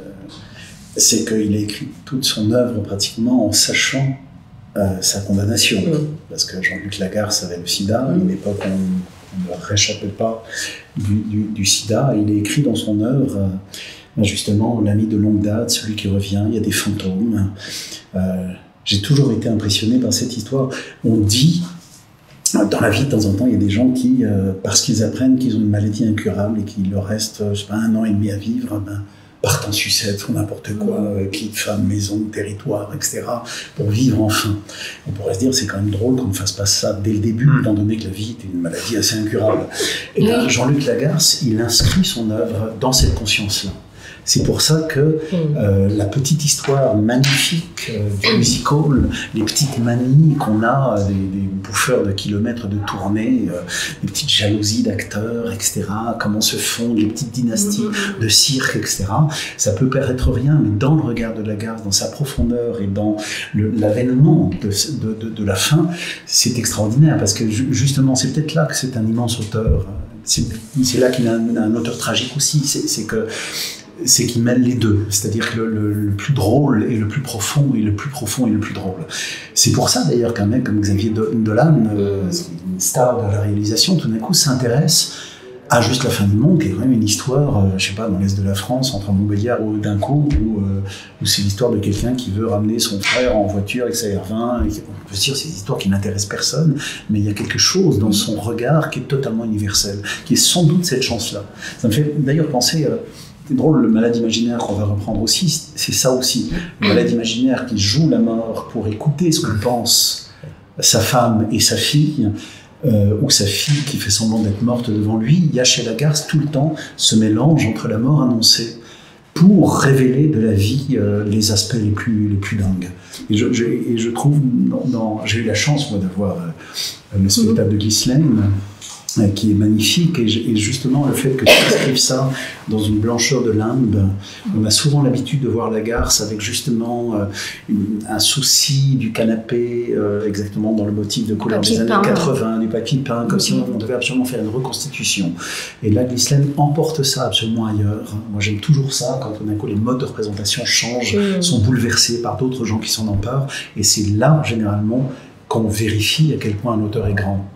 c'est qu'il a écrit toute son œuvre pratiquement en sachant euh, sa condamnation. Mmh. Parce que Jean-Luc Lagarce avait le sida, à une époque où on ne réchappait pas du, du, du sida. Il a écrit dans son œuvre... Euh, justement, l'ami de longue date, celui qui revient, il y a des fantômes. Euh, j'ai toujours été impressionné par cette histoire. On dit, dans la vie, de temps en temps, il y a des gens qui, euh, parce qu'ils apprennent qu'ils ont une maladie incurable et qu'il leur reste, je sais pas, un an et demi à vivre, ben, partent en sucette, font n'importe quoi, euh, quittent femme, maison, territoire, et cetera, pour vivre enfin. On pourrait se dire, c'est quand même drôle qu'on ne fasse pas ça dès le début, étant donné que la vie était une maladie assez incurable. Et là, Jean-Luc Lagarce, il inscrit son œuvre dans cette conscience-là. C'est pour ça que euh, la petite histoire magnifique euh, du musical, les petites manies qu'on a, des, des bouffeurs de kilomètres de tournée, euh, les petites jalousies d'acteurs, et cetera, comment se fondent les petites dynasties de cirque, et cetera, ça peut paraître rien, mais dans le regard de Lagarce, dans sa profondeur et dans le, l'avènement de, de, de, de la fin, c'est extraordinaire, parce que justement, c'est peut-être là que c'est un immense auteur. C'est, c'est là qu'il a un, un auteur tragique aussi, c'est, c'est que c'est qu'il mêle les deux, c'est-à-dire que le, le, le plus drôle et le plus profond, et le plus profond et le plus drôle. C'est pour ça d'ailleurs qu'un mec comme Xavier Dolan, euh, une star de la réalisation, tout d'un coup s'intéresse à Juste la fin du monde, qui est quand même une histoire, euh, je sais pas, dans l'est de la France, entre Montbéliard ou Dincourt, où, euh, où c'est l'histoire de quelqu'un qui veut ramener son frère en voiture avec sa R vingt. Et on peut se dire, c'est des histoires qui n'intéressent personne, mais il y a quelque chose dans son regard qui est totalement universel, qui est sans doute cette chance-là. Ça me fait d'ailleurs penser... Euh, C'est drôle, le malade imaginaire qu'on va reprendre aussi, c'est ça aussi. Le malade imaginaire qui joue la mort pour écouter ce que pense sa femme et sa fille, euh, ou sa fille qui fait semblant d'être morte devant lui. Il y a chez Lagarce tout le temps ce mélange entre la mort annoncée pour révéler de la vie euh, les aspects les plus, les plus dingues. Et je, je, et je trouve, dans, dans, j'ai eu la chance moi d'avoir euh, le spectacle de Ghislaine, qui est magnifique, et justement le fait que tu écrives ça dans une blancheur de limbe, on a souvent l'habitude de voir Lagarce avec justement euh, une, un souci du canapé, euh, exactement dans le motif de couleur des années quatre-vingts, du papier peint, comme si on, on devait absolument faire une reconstitution. Et là, Ghislaine emporte ça absolument ailleurs. Moi, j'aime toujours ça, quand tout d'un coup les modes de représentation changent, mmh. sont bouleversés par d'autres gens qui s'en emparent, et c'est là, généralement, qu'on vérifie à quel point un auteur est grand.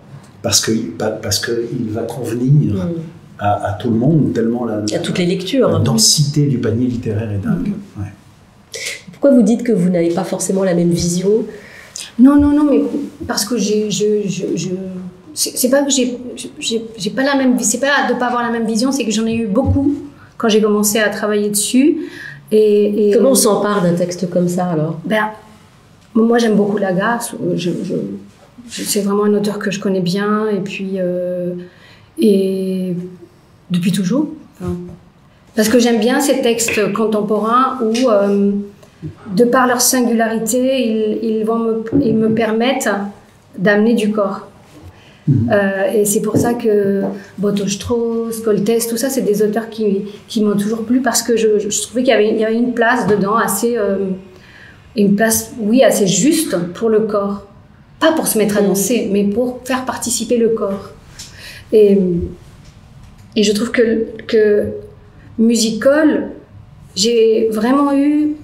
parce que parce que il va convenir mmh. à, à tout le monde, tellement la, la, à toutes les lectures. La densité du panier littéraire est dingue. Mmh. Ouais. Pourquoi vous dites que vous n'avez pas forcément la même vision? Non, non, non, mais parce que j'ai, je, je, je c'est pas que j'ai, j'ai pas la même, c'est pas de pas avoir la même vision, c'est que j'en ai eu beaucoup quand j'ai commencé à travailler dessus. Et, et comment on s'empare d'un texte comme ça alors? Ben, moi j'aime beaucoup Lagasse. Je, je, je, c'est vraiment un auteur que je connais bien et puis euh, et depuis toujours. Enfin, parce que j'aime bien ces textes contemporains où, euh, de par leur singularité, ils, ils vont me, ils me permettent d'amener du corps. Mmh. Euh, et c'est pour ça que Boto Strauss, Coltès, tout ça, c'est des auteurs qui, qui m'ont toujours plu parce que je, je trouvais qu'il y avait, il y avait une place dedans assez, euh, une place, oui, assez juste pour le corps. Pas pour se mettre à danser, mais pour faire participer le corps. Et, et je trouve que, que Musical, j'ai vraiment eu...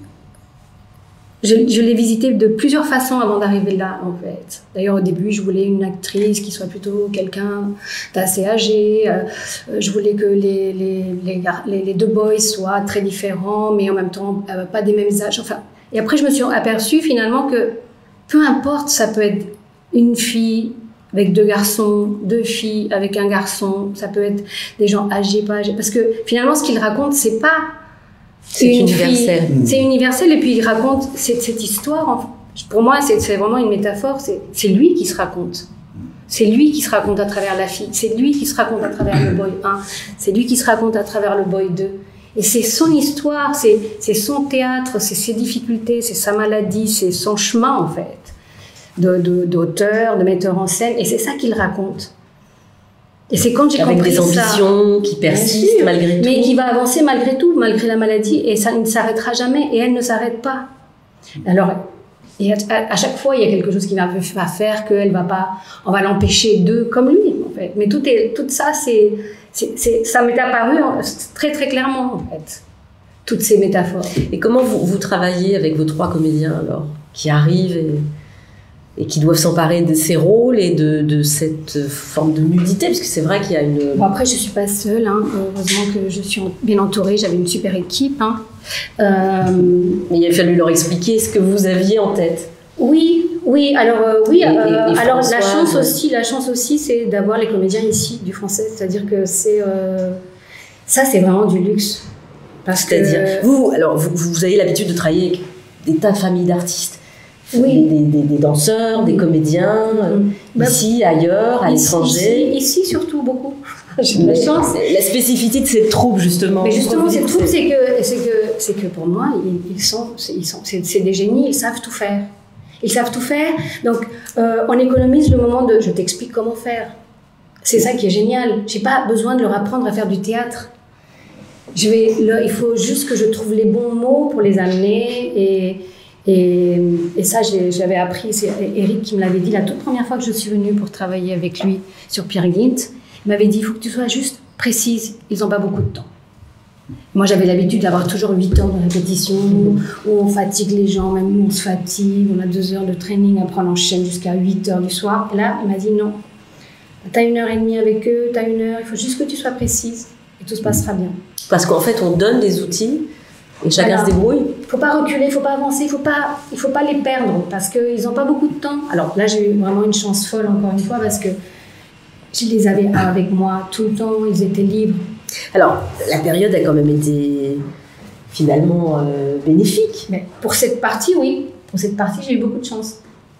Je, je l'ai visité de plusieurs façons avant d'arriver là, en fait. D'ailleurs, au début, je voulais une actrice qui soit plutôt quelqu'un d'assez âgé. Euh, je voulais que les, les, les, les, les deux boys soient très différents, mais en même temps, euh, pas des mêmes âges. Enfin, et après, je me suis aperçue, finalement, que peu importe, ça peut être une fille avec deux garçons, deux filles avec un garçon, ça peut être des gens âgés, pas âgés. Parce que, finalement, ce qu'ils racontent, c'est pas... C'est universel. Fille, c'est universel, et puis il raconte cette, cette histoire. Pour moi, c'est, c'est vraiment une métaphore. C'est, c'est lui qui se raconte. C'est lui qui se raconte à travers la fille. C'est lui qui se raconte à travers le boy un. C'est lui qui se raconte à travers le boy deux. Et c'est son histoire, c'est, c'est son théâtre, c'est ses difficultés, c'est sa maladie, c'est son chemin, en fait, de, de, d'auteur, de metteur en scène. Et c'est ça qu'il raconte. Et c'est quand j'ai avec compris des ambitions ça, qui persistent malgré tout, mais qui va avancer malgré tout, malgré la maladie, et ça ne s'arrêtera jamais, et elle ne s'arrête pas. Alors, et à, à chaque fois, il y a quelque chose qui va, va faire qu'elle va pas, on va l'empêcher d'eux, comme lui, en fait. Mais tout est, tout ça, c'est, c'est, c'est, ça m'est apparu très très clairement, en fait, toutes ces métaphores. Et comment vous, vous travaillez avec vos trois comédiens alors, qui arrivent et... et qui doivent s'emparer de ces rôles et de, de cette forme de nudité, parce que c'est vrai qu'il y a une... Bon, après, je ne suis pas seule, hein. Heureusement que je suis bien entourée, j'avais une super équipe. Hein. Euh... Mais il a fallu leur expliquer ce que vous aviez en tête. Oui, oui, alors euh, oui, et, euh, et, et alors la chance ouais. aussi, la chance aussi, c'est d'avoir les comédiens ici, du français, c'est-à-dire que c'est... Euh... ça, c'est vraiment du luxe. Parce c'est-à-dire, que... vous, alors, vous, vous avez l'habitude de travailler avec des tas de familles d'artistes. Oui. Des, des, des danseurs, des comédiens, mmh. ici, ailleurs, à ici, l'étranger. Ici, ici, surtout beaucoup. J'ai de la chance. La spécificité de cette troupe, justement. Mais justement, cette troupe, c'est que, c'est que, c'est que pour moi, ils, ils sont, ils sont, c'est, c'est des génies, ils savent tout faire. Ils savent tout faire. Donc, euh, on économise le moment de « je t'explique comment faire ». C'est ça qui est génial. J'ai pas besoin de leur apprendre à faire du théâtre. Je vais, là, il faut juste que je trouve les bons mots pour les amener et... Et, et ça, j'avais appris, c'est Eric qui me l'avait dit la toute première fois que je suis venue pour travailler avec lui sur Peer Gynt. Il m'avait dit, il faut que tu sois juste précise, ils n'ont pas beaucoup de temps. Moi, j'avais l'habitude d'avoir toujours huit heures de répétition, où on fatigue les gens, même nous on se fatigue, on a deux heures de training, après on enchaîne jusqu'à huit heures du soir. Et là, il m'a dit, non, tu as une heure et demie avec eux, tu as une heure, il faut juste que tu sois précise, et tout se passera bien. Parce qu'en fait, on donne des outils, et chacun Alors, se débrouille. Il ne faut pas reculer, il ne faut pas avancer, il ne faut, faut pas les perdre parce qu'ils n'ont pas beaucoup de temps. Alors là, j'ai eu vraiment une chance folle, encore une fois, parce que je les avais avec moi tout le temps, ils étaient libres. Alors, la période a quand même été finalement euh, bénéfique. Mais pour cette partie, oui. Pour cette partie, j'ai eu beaucoup de chance.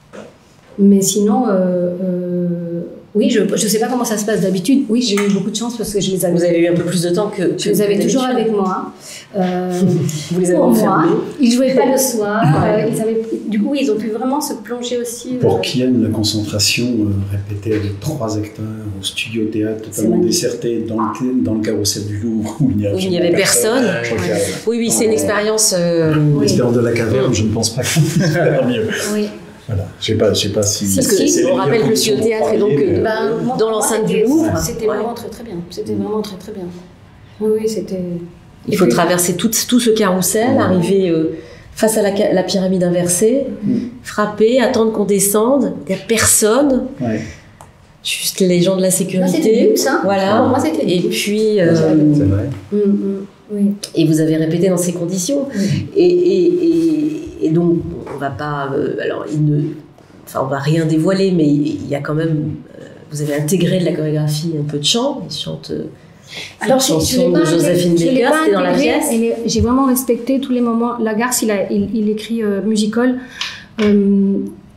Mais sinon, euh, euh, oui, je ne sais pas comment ça se passe d'habitude. Oui, j'ai eu beaucoup de chance parce que je les avais... Vous avez eu un peu plus de temps que... que je les avais toujours avec moi. Euh, Vous les avez enfermés. Ils ne jouaient pas le soir. Ouais. Euh, ils avaient, du coup, ils ont pu vraiment se plonger aussi. Pour euh, qui aime la concentration, euh, répétée avec trois acteurs au studio théâtre totalement déserté dans le, dans le carrousel du Louvre où il n'y, où il n'y avait personne. personne. Ouais. Oui, oui, c'est une expérience... Euh... L'espérance de la caverne, oui. Je ne pense pas qu'on puisse faire mieux. Oui. Voilà. Je ne sais pas, je sais pas si... Parce que si, on rappelle que le studio théâtre est donc mais... ben, dans l'enceinte du Louvre. C'était ouais. vraiment très très bien. C'était vraiment très très bien. Oui, oui, c'était... Il faut traverser tout, tout ce carrousel, mmh. arriver euh, face à la, la pyramide inversée, mmh. frapper, attendre qu'on descende. Il n'y a personne. Ouais. juste les gens de la Là, sécurité. c'était du luxe, hein. Voilà. Pour moi, c'était du Et luxe. puis, euh, C'est vrai. Mm, mm, oui. et vous avez répété dans ces conditions. Oui. Et, et, et, et donc, on va pas. Euh, alors, il ne, enfin, on va rien dévoiler, mais il y a quand même. Euh, vous avez intégré de la chorégraphie, un peu de chant. Il chante. Euh, Alors, cette je- je l'ai chanson pas de Joséphine intégré- je l'ai Baker, pas c'était dans la intégré, pièce. elle est- J'ai vraiment respecté tous les moments. Lagarce, il, a, il, il écrit euh, musical. Euh,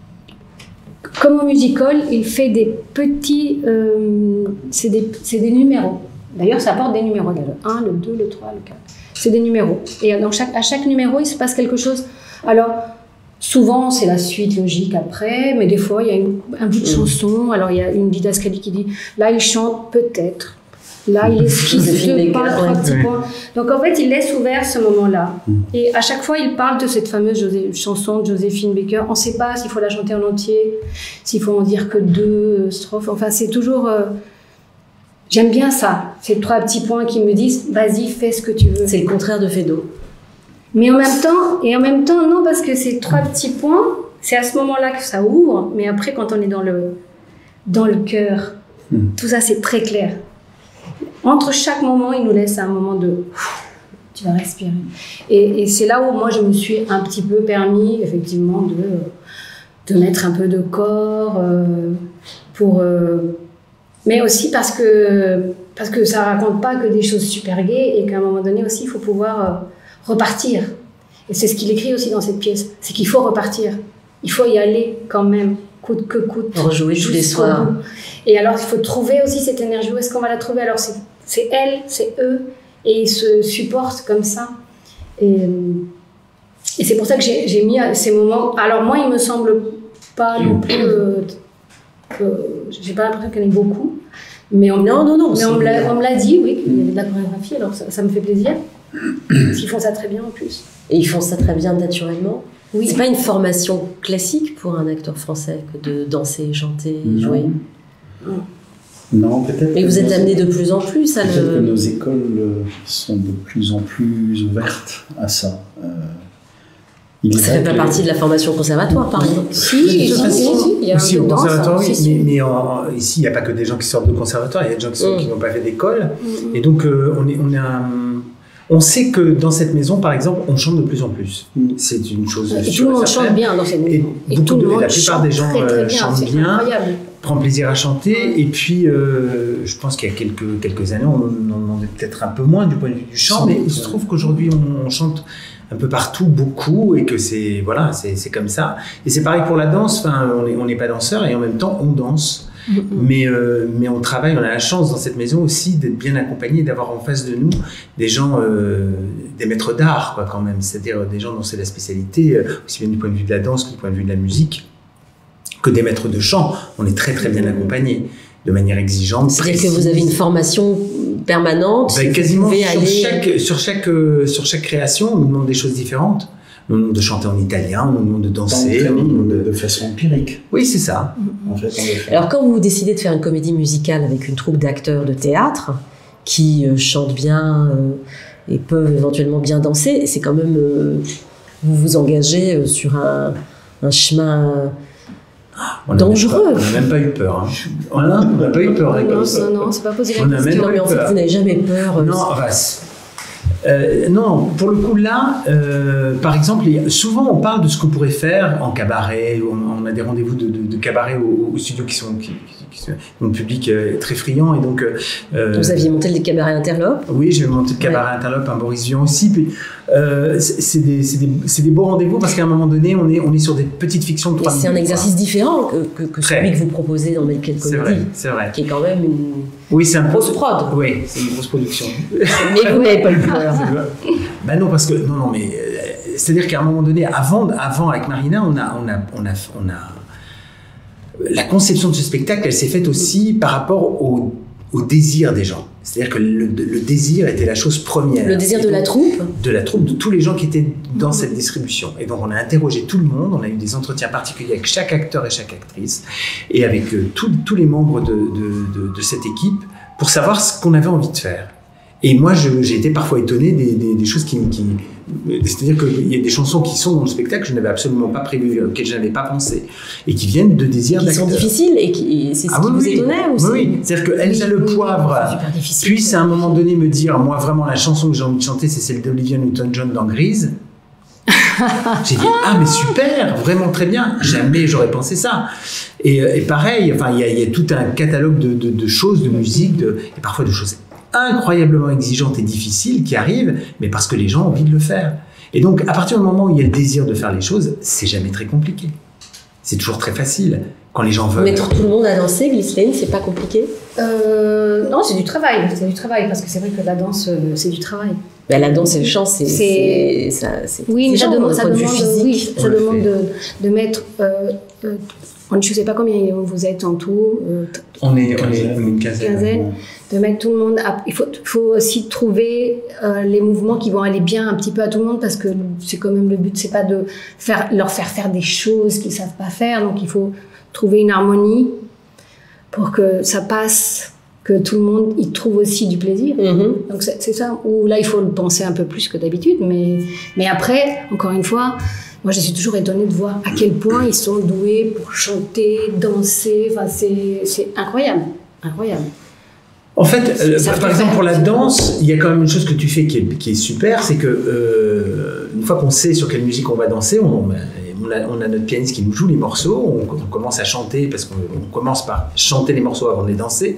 comme au musical, il fait des petits. Euh, c'est des, c'est des numéros. D'ailleurs, ça apporte des numéros. Il y a le un, le deux, le trois, le quatre. C'est des numéros. Et dans chaque, à chaque numéro, il se passe quelque chose. Alors, souvent, c'est la suite logique après, mais des fois, il y a une, un bout de chanson. Alors, il y a une didascalie qui dit là, il chante peut-être. Là, il esquisse Joséphine deux Baker, pas, trois ouais. petits Ouais. points. Donc, en fait, il laisse ouvert ce moment-là. Et à chaque fois, il parle de cette fameuse José- chanson de Joséphine Baker. On ne sait pas s'il faut la chanter en entier, s'il faut en dire que deux strophes. Enfin, c'est toujours. euh, J'aime bien ça. Ces trois petits points qui me disent vas-y, fais ce que tu veux. C'est le contraire de Fédo. Mais en même temps, et en même temps, non, parce que ces trois petits points, c'est à ce moment-là que ça ouvre. Mais après, quand on est dans le, dans le cœur, Mm. tout ça, c'est très clair. Entre chaque moment, il nous laisse un moment de tu vas respirer. Et, et c'est là où moi je me suis un petit peu permis effectivement de, de mettre un peu de corps euh, pour euh, mais aussi parce que parce que ça raconte pas que des choses super gaies et qu'à un moment donné aussi il faut pouvoir euh, repartir. Et c'est ce qu'il écrit aussi dans cette pièce, c'est qu'il faut repartir. Il faut y aller quand même, coûte que coûte. Rejouer tous les jusqu'au soirs. bout. Et alors, il faut trouver aussi cette énergie. Où est-ce qu'on va la trouver? Alors, c'est, c'est elle, c'est eux, et ils se supportent comme ça. Et, et c'est pour ça que j'ai, j'ai mis ces moments. Alors, moi, il me semble pas non plus euh, que. J'ai pas l'impression qu'il y en ait beaucoup. Mais on, Non, non, non. mais c'est- on me, l'a, on me l'a dit, oui, qu'il y avait de la chorégraphie, alors ça, ça me fait plaisir. Parce qu'ils font ça très bien en plus. Et ils font ça très bien naturellement. Oui. C'est pas une formation classique pour un acteur français que de danser, chanter, Non. jouer. Non, peut-être. Mais que vous êtes nos- amené de plus en plus à Peut-être que le. nos écoles euh, sont de plus en plus ouvertes à ça. Euh, il est Ça vrai fait pas que- partie de la formation conservatoire, par exemple. Si, De si, toute si, façon, si, si, il y a aussi un au peu de danse, conservatoire, hein, oui, si, si. mais, mais en- ici, il n'y a pas que des gens qui sortent de conservatoire, il y a des gens qui, sont, Mm. qui n'ont pas fait d'école. Mm, Et donc, euh, on, est, on, est un- on sait que dans cette maison, par exemple, on chante de plus en plus. Mm. C'est une chose Et tout sûre le monde certaine. chante bien dans cette Et maison. Et, beaucoup tout le de- monde la plupart chante des gens, très, très euh, bien. chantent C'est bien. incroyable. Prend plaisir à chanter. Et puis, euh, je pense qu'il y a quelques, quelques années, on en demandait peut-être un peu moins du point de vue du chant, Sans mais doute, il se ouais. trouve qu'aujourd'hui, on, on chante un peu partout, beaucoup, et que c'est voilà, c'est, c'est comme ça. Et c'est pareil pour la danse. Enfin, on n'est on n'est pas danseur et en même temps, on danse. Mm, mm. Mais, euh, mais on travaille, on a la chance dans cette maison aussi d'être bien accompagné, d'avoir en face de nous des gens, euh, des maîtres d'art, quoi, quand même. C'est-à-dire des gens dont c'est la spécialité, euh, aussi bien du point de vue de la danse que du point de vue de la musique, que des maîtres de chant. On est très très bien accompagnés, de manière exigeante. C'est-à-dire que précise. vous avez une formation permanente. Ben, vous quasiment pouvez sur, aller- chaque, sur, chaque, euh, sur chaque création, on nous demande des choses différentes. On nous demande de chanter en italien, on nous demande de danser. On nous demande de, de... de façon empirique. Oui, c'est ça. En fait, on le fait. Alors, quand vous décidez de faire une comédie musicale avec une troupe d'acteurs de théâtre qui euh, chantent bien euh, et peuvent éventuellement bien danser, c'est quand même. euh, vous vous engagez euh, sur un, un chemin. On n'a Dangereux. même pas- On n'a même pas eu peur. Hein. On n'a on n'a pas eu peur avec Non, ça. non, non, c'est pas posé la On a question. même Non, mais en fait, peur. vous n'avez jamais peur. euh, Non, enfin, c'est- euh, non, pour le coup là, euh, par exemple, il y a- souvent on parle de ce qu'on pourrait faire en cabaret. On, on a des rendez-vous de, de, de cabaret au, au studio qui sont qui, qui- qui sont dont le public euh, est très friand et donc. euh, Vous aviez monté le cabaret Interlope. Oui, j'ai monté le cabaret Interlope, un Boris Vian aussi. Puis, euh, c'est c'est des, c'est des, c'est des beaux rendez-vous parce qu'à un moment donné, on est, on est sur des petites fictions de Et trois c'est un minutes, exercice différent que, que, que Très. celui que vous proposez dans Naked quoi. C'est vrai, Comedy, c'est vrai. qui est quand même une Oui, c'est un grosse prod. Oui, c'est une grosse production. Mais vous n'avez pas eu peur. Ben non, parce que non, non, mais euh, c'est-à-dire qu'à un moment donné, avant, avant avec Marina, on a, on a, on a, on a la conception de ce spectacle, elle s'est faite aussi par rapport au, au désir des gens. C'est-à-dire que le, le désir était la chose première. Le désir Et de la donc, troupe. de la troupe, de tous les gens qui étaient dans cette distribution. Et donc on a interrogé tout le monde, on a eu des entretiens particuliers avec chaque acteur et chaque actrice, et avec euh, tous- tous les membres de, de, de, de cette équipe, pour savoir ce qu'on avait envie de faire. Et moi, je- j'ai été parfois étonné des, des, des choses qui, qui, C'est-à-dire qu'il y a des chansons qui sont dans le spectacle que je n'avais absolument pas prévues, auxquelles je n'avais pas pensé, et qui viennent de désirs Qui d'acteurs. sont difficiles et qui, c'est ce Ah qui oui, vous oui. étonnait ou Oui, oui. C'est-à-dire que Elsa Oui, le oui, Poivre c'est super difficile. puisse à un moment donné me dire, moi vraiment la chanson que j'ai envie de chanter, c'est celle d'Olivia Newton-John dans Grise. J'ai dit, ah mais super, vraiment très bien, jamais j'aurais pensé ça. Et, et pareil, enfin, il y, a, il y a tout un catalogue de, de, de choses, de musique, de, et parfois de choses incroyablement exigeantes et difficiles qui arrivent, mais parce que les gens ont envie de le faire. Et donc, à partir du moment où il y a le désir de faire les choses, c'est jamais très compliqué. C'est toujours très facile quand les gens veulent. Mettre tout le monde à danser, Ghislaine, c'est pas compliqué? Euh, non, c'est du travail, c'est du travail, parce que c'est vrai que la danse, euh, c'est du travail. Ben, la danse et le chant, c'est... C'est- c'est- ça- c'est Oui, mais ça exigeant, demande, d'un ça point de vue demande, physique. oui, ça On le demande fait. de, de mettre, euh, euh, je ne sais pas combien vous êtes en tout, euh, On est, on est une quinzaine. quinzaine, de mettre tout le monde. À, il faut, faut aussi trouver euh, les mouvements qui vont aller bien un petit peu à tout le monde, parce que c'est quand même le but, c'est pas de faire, leur faire faire des choses qu'ils savent pas faire. Donc il faut trouver une harmonie pour que ça passe, que tout le monde y trouve aussi du plaisir. Mhm. Donc c'est c'est ça où là il faut le penser un peu plus que d'habitude, mais mais après encore une fois. Moi, je suis toujours étonnée de voir à quel point ils sont doués pour chanter, danser. Enfin, c'est c'est incroyable, incroyable. En fait, euh, Ça par peut exemple, faire. pour la danse, il y a quand même une chose que tu fais qui est, qui est super, c'est que euh, une fois qu'on sait sur quelle musique on va danser, on, on, a, on a notre pianiste qui nous joue les morceaux, on, on commence à chanter, parce qu'on on commence par chanter les morceaux avant de les danser.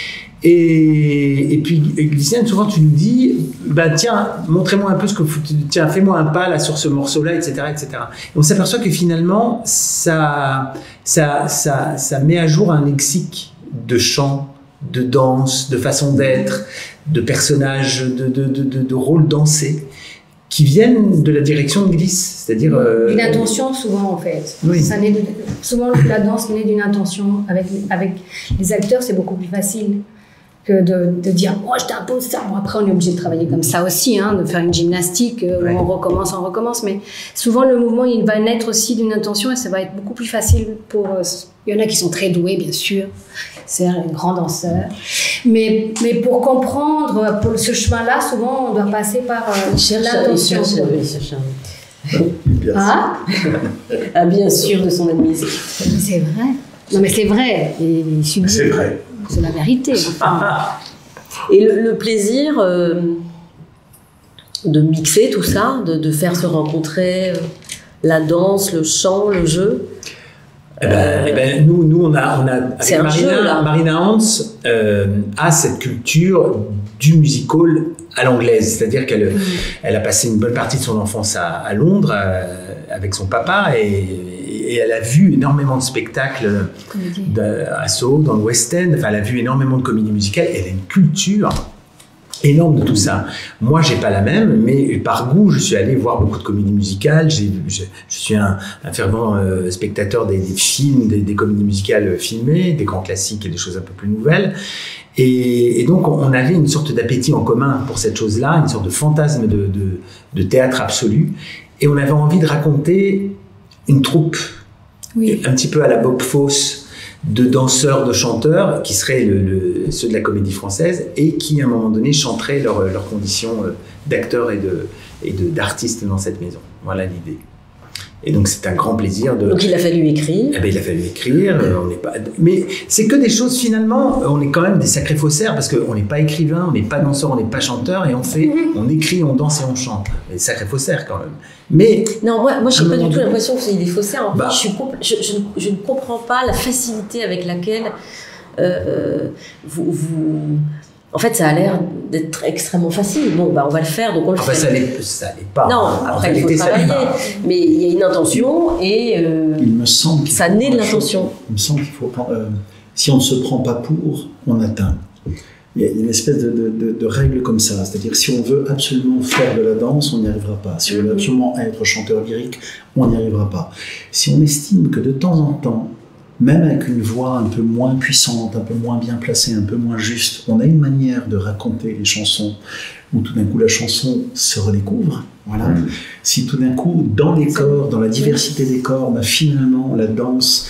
Et, et puis, Ghislaine, souvent tu nous dis, bah, tiens, montrez-moi un peu ce que vous, tiens, fais-moi un pas là sur ce morceau-là, et cetera, et cetera. Et on s'aperçoit que finalement, ça, ça, ça, ça met à jour un lexique de chant, de danse, de façon d'être, de personnages, de, de, de, de, de rôles dansés, qui viennent de la direction de Glisse, c'est-à-dire... euh, Une intention, souvent, en fait. Oui. Ça naît de- souvent, la danse naît d'une intention. Avec, avec les acteurs, c'est beaucoup plus facile que de, de dire « moi, je t'impose ça ». Bon, après, on est obligé de travailler comme ça aussi, hein, de faire une gymnastique euh, Ouais. où on recommence, on recommence. Mais souvent, le mouvement, il va naître aussi d'une intention et ça va être beaucoup plus facile pour... euh, il y en a qui sont très doués, bien sûr. C'est un grand danseur. Mais, mais pour comprendre, pour ce chemin-là, souvent, on doit passer par euh, Il cherche, il l'intention. cherche, il cherche un- Bien sûr. Ah, Ah, bien sûr, de son admise. c'est vrai. Non, mais c'est vrai. Et il subit- C'est vrai. C'est la vérité. Enfin, Et le, le plaisir euh, de mixer tout ça, de, de faire se rencontrer euh, la danse, le chant, le jeu. Eh ben, eh ben, nous, nous, on a, on a avec C'est un Marina, jeu, là. Marina Hans euh, a cette culture du musical à l'anglaise, c'est-à-dire qu'elle elle a passé une bonne partie de son enfance à, à Londres euh, avec son papa et, et elle a vu énormément de spectacles comédie. de- à Soho, dans le West End. Enfin, elle a vu énormément de comédies musicales. Elle a une culture énorme de tout ça. Moi, j'ai pas la même, mais par goût, je suis allé voir beaucoup de comédies musicales. J'ai, je, je suis un, un fervent euh, spectateur des, des films, des, des comédies musicales filmées, des grands classiques et des choses un peu plus nouvelles. Et, et donc, on avait une sorte d'appétit en commun pour cette chose-là, une sorte de fantasme de, de, de théâtre absolu. Et on avait envie de raconter une troupe, Oui. un petit peu à la Bob Fosse, de danseurs, de chanteurs, qui seraient le, le- ceux de la comédie française, et qui, à un moment donné, chanteraient leurs leurs conditions euh, d'acteurs et de et de- d'artistes dans cette maison. Voilà l'idée. Et donc, c'est un grand plaisir de... Donc il a fallu écrire. Eh ben, il a fallu écrire, euh, on n'est pas... Mais c'est que des choses, finalement, on est quand même des sacrés faussaires, parce qu'on n'est pas écrivain, on n'est pas danseur, on n'est pas chanteur, et on fait, on écrit, on danse et on chante. Des sacrés faussaires, quand même. Mais Non, moi, moi je À un n'ai pas du moment tout donné- l'impression que c'est des faussaires. En fait, Bah. je, suis compl- je, je, je ne comprends pas la facilité avec laquelle euh, vous, vous... En fait, ça a l'air d'être extrêmement facile. Bon, bah, on va le faire, donc on le enfin, fait. ça l'est ça l'est pas. Non, En après, il faut réalité, ça l'est travailler. pas. Mais il y a une intention et euh, Il me semble qu'il ça faut naît de prendre- l'intention. Il me semble qu'il faut prendre, euh, si on ne se prend pas pour, on atteint. Il y a une espèce de, de, de, de règle comme ça, c'est-à-dire que si on veut absolument faire de la danse, on n'y arrivera pas. Si on veut absolument être chanteur lyrique, on n'y arrivera pas. Si on estime que de temps en temps, même avec une voix un peu moins puissante, un peu moins bien placée, un peu moins juste, on a une manière de raconter les chansons où tout d'un coup la chanson se redécouvre. Voilà. Mmh. Si tout d'un coup, dans les corps, dans la diversité des corps, bah, finalement la danse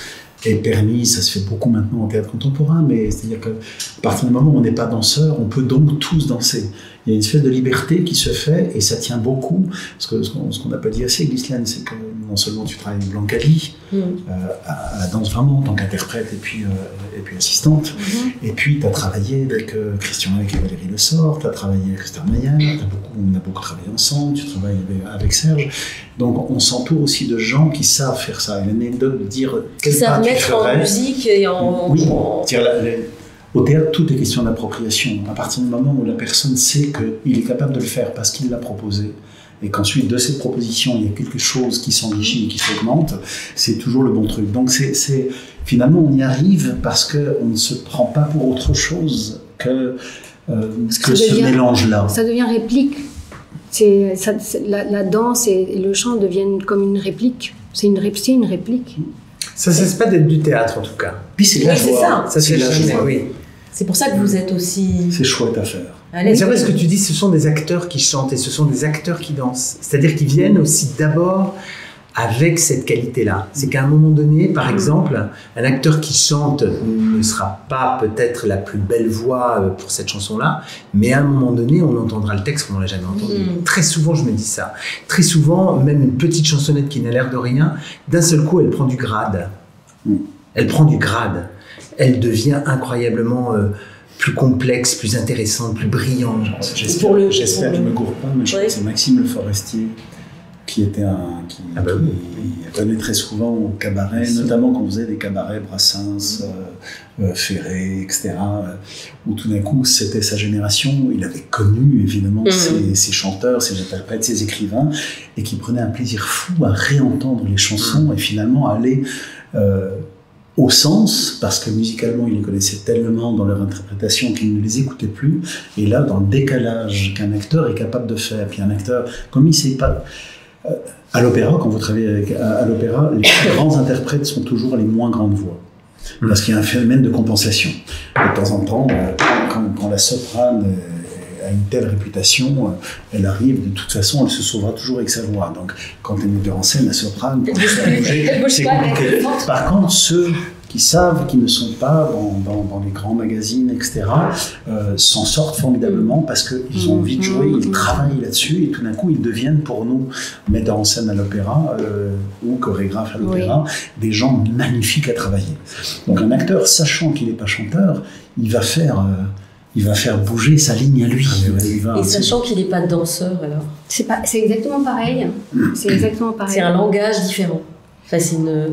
est permise. Ça se fait beaucoup maintenant en théâtre contemporain, mais c'est-à-dire qu'à partir du moment où on n'est pas danseur, on peut donc tous danser. Il y a une espèce de liberté qui se fait et ça tient beaucoup. Parce que ce qu'on n'a pas dit assez, Ghislaine, c'est que non seulement tu travailles avec Blancali, mm. euh, à, à la danse vraiment en tant qu'interprète et puis, euh, et puis assistante, mm-hmm. et puis tu as travaillé avec euh, Christian avec et Valérie Le Sort, tu as travaillé avec Esther Maillard, on a beaucoup travaillé ensemble, tu travailles avec, avec Serge. Donc on s'entoure aussi de gens qui savent faire ça. Et l'anecdote de dire qui savent mettre en musique et en. Oui, en... Dire la, la, au théâtre, tout est question d'appropriation. À partir du moment où la personne sait qu'il est capable de le faire parce qu'il l'a proposé, et qu'ensuite, de cette proposition, il y a quelque chose qui s'enrichit et qui s'augmente, c'est toujours le bon truc. Donc, c'est, c'est, finalement, on y arrive parce qu'on ne se prend pas pour autre chose que, euh, que ce devient, mélange-là. Ça devient réplique. C'est, ça, c'est, la, la danse et, et le chant deviennent comme une réplique. C'est une, c'est une réplique. Ça ne cesse pas d'être du théâtre, en tout cas. Puis c'est oui, la c'est joie. ça. Ça, c'est, c'est la joie, oui. C'est pour ça que vous êtes aussi... C'est chouette à faire. C'est vrai ce que tu dis, ce sont des acteurs qui chantent et ce sont des acteurs qui dansent. C'est-à-dire qu'ils viennent aussi d'abord avec cette qualité-là. C'est qu'à un moment donné, par exemple, un acteur qui chante ne sera pas peut-être la plus belle voix pour cette chanson-là, mais à un moment donné, on entendra le texte qu'on n'aurait jamais entendu. Mmh. Très souvent, je me dis ça. Très souvent, même une petite chansonnette qui n'a l'air de rien, d'un seul coup, elle prend du grade. Mmh. Elle prend du grade. Elle devient incroyablement euh, plus complexe, plus intéressante, plus brillante. J'espère, le, j'espère que je ne me gourre pas, mais je crois que c'est Maxime Le Forestier qui était un qui, ah bah oui. qui venait très souvent au cabaret, oui. notamment quand on faisait des cabarets Brassens, euh, euh, Ferré, et cetera, euh, où tout d'un coup c'était sa génération. Il avait connu évidemment mmh. ses, ses chanteurs, ses interprètes, ses écrivains, et qui prenait un plaisir fou à réentendre les chansons mmh. et finalement à aller euh, au sens, parce que musicalement, ils les connaissaient tellement dans leur interprétation qu'ils ne les écoutaient plus. Et là, dans le décalage qu'un acteur est capable de faire, puis un acteur, comme il ne sait pas... Euh, à l'opéra, quand vous travaillez avec, à, à l'opéra, les plus grands interprètes sont toujours les moins grandes voix. Parce qu'il y a un phénomène de compensation. De temps en temps, euh, quand, quand la soprane... Euh, a une telle réputation, elle arrive, de toute façon, elle se sauvera toujours avec sa voix. Donc, quand elle est metteur en scène, la soprane, pour faire bouger, c'est compliqué. Par contre, ceux qui savent, qui ne sont pas dans, dans, dans les grands magazines, et cetera, euh, s'en sortent formidablement parce qu'ils ont envie de jouer, ils travaillent là-dessus, et tout d'un coup, ils deviennent pour nous, metteurs en scène à l'opéra euh, ou chorégraphes à l'opéra, oui. des gens magnifiques à travailler. Donc, un acteur, sachant qu'il n'est pas chanteur, il va faire... Euh, il va faire bouger sa ligne à lui. Il va, et sachant qu'il n'est pas danseur, alors c'est, pas, c'est exactement pareil. C'est exactement pareil. C'est un langage différent. Enfin, c'est une...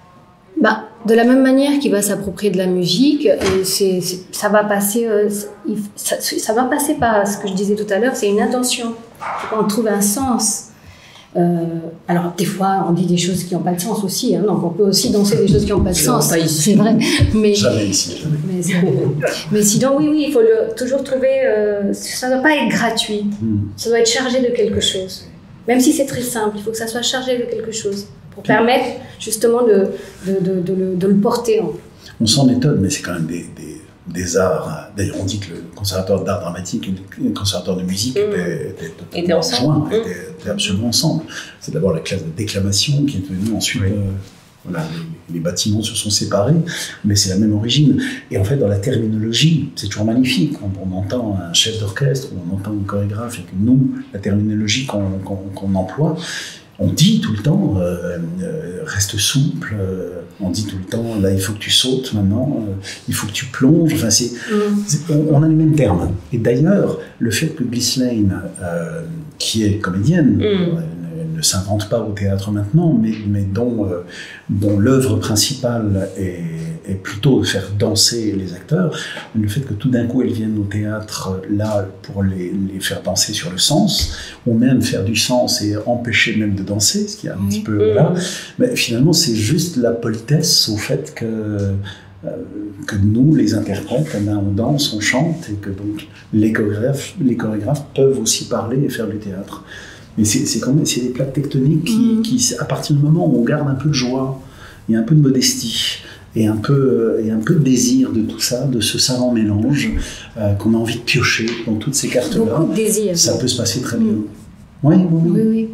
Bah, de la même manière qu'il va s'approprier de la musique, et c'est, c'est, ça va passer, euh, ça, ça va passer par ce que je disais tout à l'heure, c'est une intention. Il faut qu'on trouve un sens. Euh, alors, des fois, on dit des choses qui n'ont pas de sens aussi, hein, donc on peut aussi danser des choses qui n'ont pas de sens, pas ici. C'est vrai. Mais, jamais ici, jamais. Mais, mais sinon, oui, oui, il faut le, toujours trouver... Euh, ça ne doit pas être gratuit, mm. ça doit être chargé de quelque chose. Même si c'est très simple, il faut que ça soit chargé de quelque chose, pour permettre justement de, de, de, de, le, de le porter. En. On s'en étonne, mais c'est quand même des... des... des arts. D'ailleurs, on dit que le conservatoire d'art dramatique et le conservatoire de musique mmh. étaient, étaient totalement joints, mmh. étaient, étaient absolument ensemble. C'est d'abord la classe de déclamation qui est venue ensuite. Oui. Euh, voilà, les, les bâtiments se sont séparés, mais c'est la même origine. Et en fait, dans la terminologie, c'est toujours magnifique. Quand on entend un chef d'orchestre ou on entend une chorégraphe et que nous, la terminologie qu'on, qu'on, qu'on emploie, on dit tout le temps, euh, euh, reste souple, euh, on dit tout le temps, là il faut que tu sautes maintenant, euh, il faut que tu plonges, enfin c'est, mm. c'est, on, on a les mêmes termes. Et d'ailleurs, le fait que Ghislaine, euh, qui est comédienne, mm. elle ne s'invente pas au théâtre maintenant, mais, mais dont, euh, dont l'œuvre principale est, est plutôt de faire danser les acteurs, le fait que tout d'un coup elles viennent au théâtre là pour les, les faire danser sur le sens, ou même faire du sens et empêcher même de danser, ce qui est un mmh. petit peu là, mmh. mais finalement c'est juste la politesse au fait que euh, que nous, les interprètes, eh ben, on danse, on chante, et que donc les chorégraphes, les chorégraphes peuvent aussi parler et faire du théâtre. Mais c'est, c'est quand même c'est des plaques tectoniques qui, mmh. qui, à partir du moment où on garde un peu de joie, il y a un peu de modestie, et un peu, et un peu de désir de tout ça, de ce savant mélange euh, qu'on a envie de piocher dans toutes ces cartes-là. Beaucoup de désir. Ça peut se passer très bien. Mmh. Oui, oui, oui. oui, oui.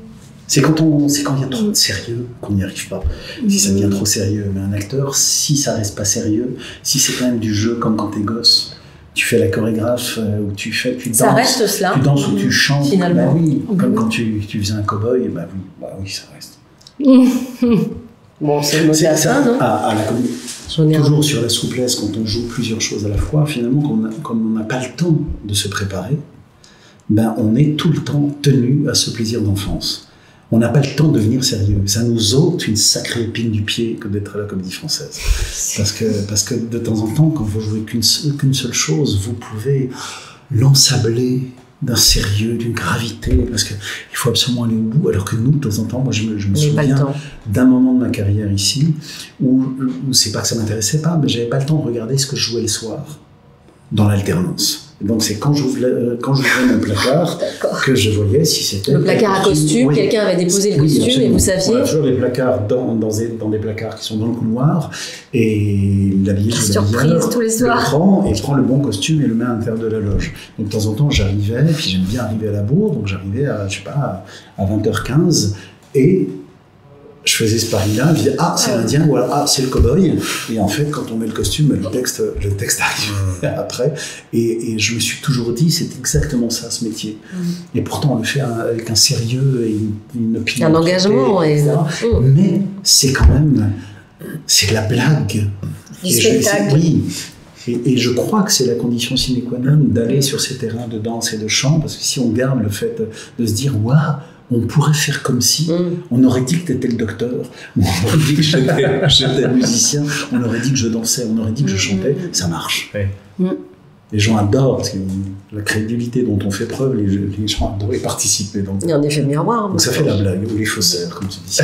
C'est quand on, c'est quand il y a trop de sérieux qu'on n'y arrive pas. Si ça devient trop sérieux, mais un acteur, si ça reste pas sérieux, si c'est quand même du jeu comme quand t'es gosse, tu fais la chorégraphe euh, ou tu fais, tu danses, Ça reste cela. tu danses ou tu chantes. Finalement. Bah oui, Mhm. comme quand tu, tu faisais un cow-boy, bah oui, bah oui, ça reste. Bon, c'est le mot de la C'est fin, ça, non? à, à la comédie. J'en ai un. Toujours sur la souplesse, quand on joue plusieurs choses à la fois, finalement, comme on a- comme on n'a pas le temps de se préparer, ben on est tout le temps tenu à ce plaisir d'enfance. On n'a pas le temps de devenir sérieux. Ça nous ôte une sacrée épine du pied que d'être à la Comédie Française. Parce que, parce que de temps en temps, quand vous jouez qu'une seule, qu'une seule chose, vous pouvez l'ensabler d'un sérieux, d'une gravité, parce qu'il faut absolument aller au bout. Alors que nous, de temps en temps, moi je me, je me On n'a pas le souviens temps. d'un moment de ma carrière ici, où, où c'est pas que ça m'intéressait pas, mais j'avais pas le temps de regarder ce que je jouais le soir, dans l'alternance. Et donc c'est quand j'ouvrais euh, quand j'ouvrais mon placard D'accord. que je voyais si c'était... Le placard à costume, Oui. quelqu'un avait déposé le Oui, costume et absolument. vous saviez. On a toujours des placards dans, dans, des, dans des placards qui sont dans le couloir, et l'habillé Surprise tous les soirs. le prend et prend le bon costume et le met à l'intérieur de la loge. Donc de temps en temps j'arrivais, puis j'aime bien arriver à la bourre, donc j'arrivais à, je sais pas, à vingt heures quinze, et je faisais ce pari-là, je disais ah c'est l'Indien ou alors ah c'est le cow-boy, et en fait quand on met le costume, le texte, le texte arrive après, et, et je me suis toujours dit c'est exactement ça ce métier, Mm. et pourtant on le fait avec un sérieux et une, une opinion, Un engagement, et- et cetera. Mm. Mais c'est quand même, c'est la blague. Du Et je- spectacle. c'est- Oui. Et, et je crois que c'est la condition sine qua non d'aller sur ces terrains de danse et de chant, parce que si on garde le fait de se dire waouh, on pourrait faire comme si, Mm. on aurait dit que tu étais le docteur, on aurait dit que j'étais j'étais musicien, on aurait dit que je dansais, on aurait dit que je chantais, ça marche. Ouais. Mm. Les gens adorent, parce que la crédulité dont on fait preuve, les, les gens adorent y participer. Donc, Il y a un effet miroir. donc ça fait la blague, ou les faussaires, comme tu dis.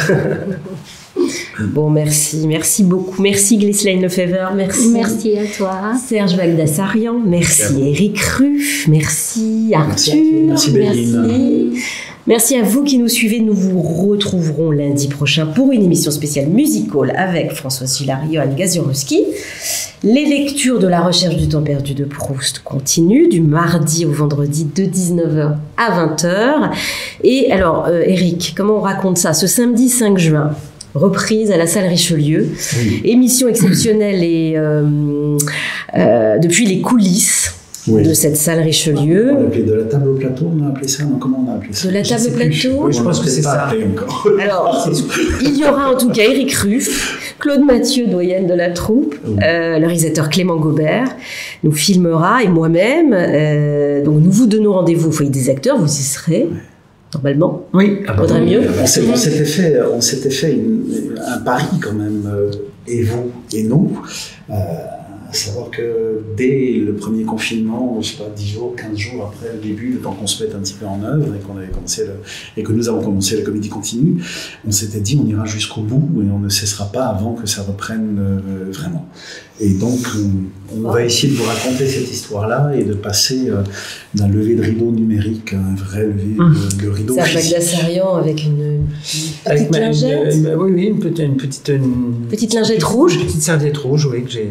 Bon, merci, merci beaucoup. Merci Ghislaine Lefebvre, merci. Merci à toi. Serge Bagdasarian, merci Eric Ruff, merci Arthur, Merci, Béline. merci. Merci à vous qui nous suivez. Nous vous retrouverons lundi prochain pour une émission spéciale musical avec Françoise Gillard et Johan Gaziorowski. Les lectures de la recherche du temps perdu de Proust continuent du mardi au vendredi de dix-neuf heures à vingt heures. Et alors, euh, Eric, comment on raconte ça? Ce samedi cinq juin, reprise à la salle Richelieu. Oui. Émission exceptionnelle et euh, euh, depuis les coulisses Oui. de cette salle On Richelieu. l'a appelé de la table au plateau, on a appelé ça, non, comment on a appelé ça? De la Je table sais au plus. plateau Oui, je pense que c'est pas ça. appelé encore. Alors, il y aura en tout cas Eric Ruff, Claude Mathieu, doyenne de la troupe, Oui. euh, le réalisateur Clément Gobert nous filmera, et moi-même. Euh, donc nous vous donnons rendez-vous au foyer des acteurs, vous y serez, normalement. Oui, Vaudrait mieux. On s'est- on s'était fait, on s'était fait une- un pari quand même, euh, et vous et nous, euh, à savoir que dès le premier confinement, je sais pas, dix jours, quinze jours après le début, le temps qu'on se mette un petit peu en œuvre et qu'on avait commencé le- et que nous avons commencé la comédie continue, on s'était dit on ira jusqu'au bout et on ne cessera pas avant que ça reprenne euh, vraiment. Et donc on, on va essayer de vous raconter cette histoire-là et de passer euh, d'un lever de rideau numérique à un vrai lever de, de rideau Serge physique. Bagdasarian avec une, une Avec petite ma- lingette. une- une- oui, oui, une petite, une petite, une- Petite lingette rouge. Une petite serviette rouge, oui, que j'ai.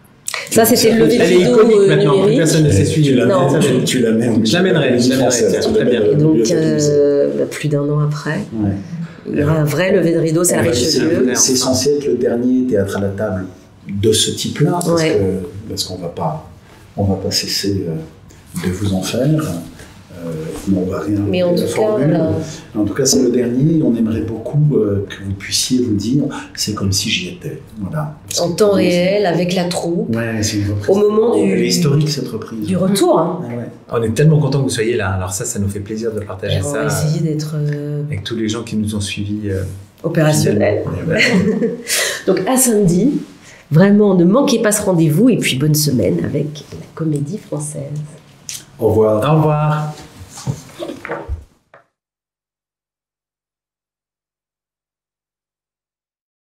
Ça, c'était le lever de Elle est rideau iconique euh, maintenant, plus numérique. personne ne s'essuie. Tu Non. l'amènes, tu, tu l'amènes. Je l'amènerai, je l'amènerai, tiens, Tu très bien. l'amènes Et au donc, bibliothèque du musée. euh, bah, plus d'un an après, Ouais. il y aura un vrai lever de rideau, c'est à Ouais, Richelieu. c'est- C'est censé être le dernier théâtre à la table de ce type-là, parce Ouais. que parce qu'on va pas, on va pas cesser euh, de vous en faire. Euh, mais on va rien. Mais en la tout cas, formule. voilà. En tout cas, c'est le dernier. Et on aimerait beaucoup euh, que vous puissiez vous dire, c'est comme si j'y étais. Voilà. Parce En que- temps réel, avec la troupe, Ouais, c'est une reprise. Au moment du- Elle est historique cette reprise. du retour. Hein. Ouais, ouais. On est tellement content que vous soyez là. Alors ça, ça nous fait plaisir de partager Et on va ça essayer d'être euh, avec tous les gens qui nous ont suivis. euh, opérationnel. fidèlement. Donc à samedi, vraiment ne manquez pas ce rendez-vous et puis bonne semaine avec la Comédie Française. Au revoir. Au revoir.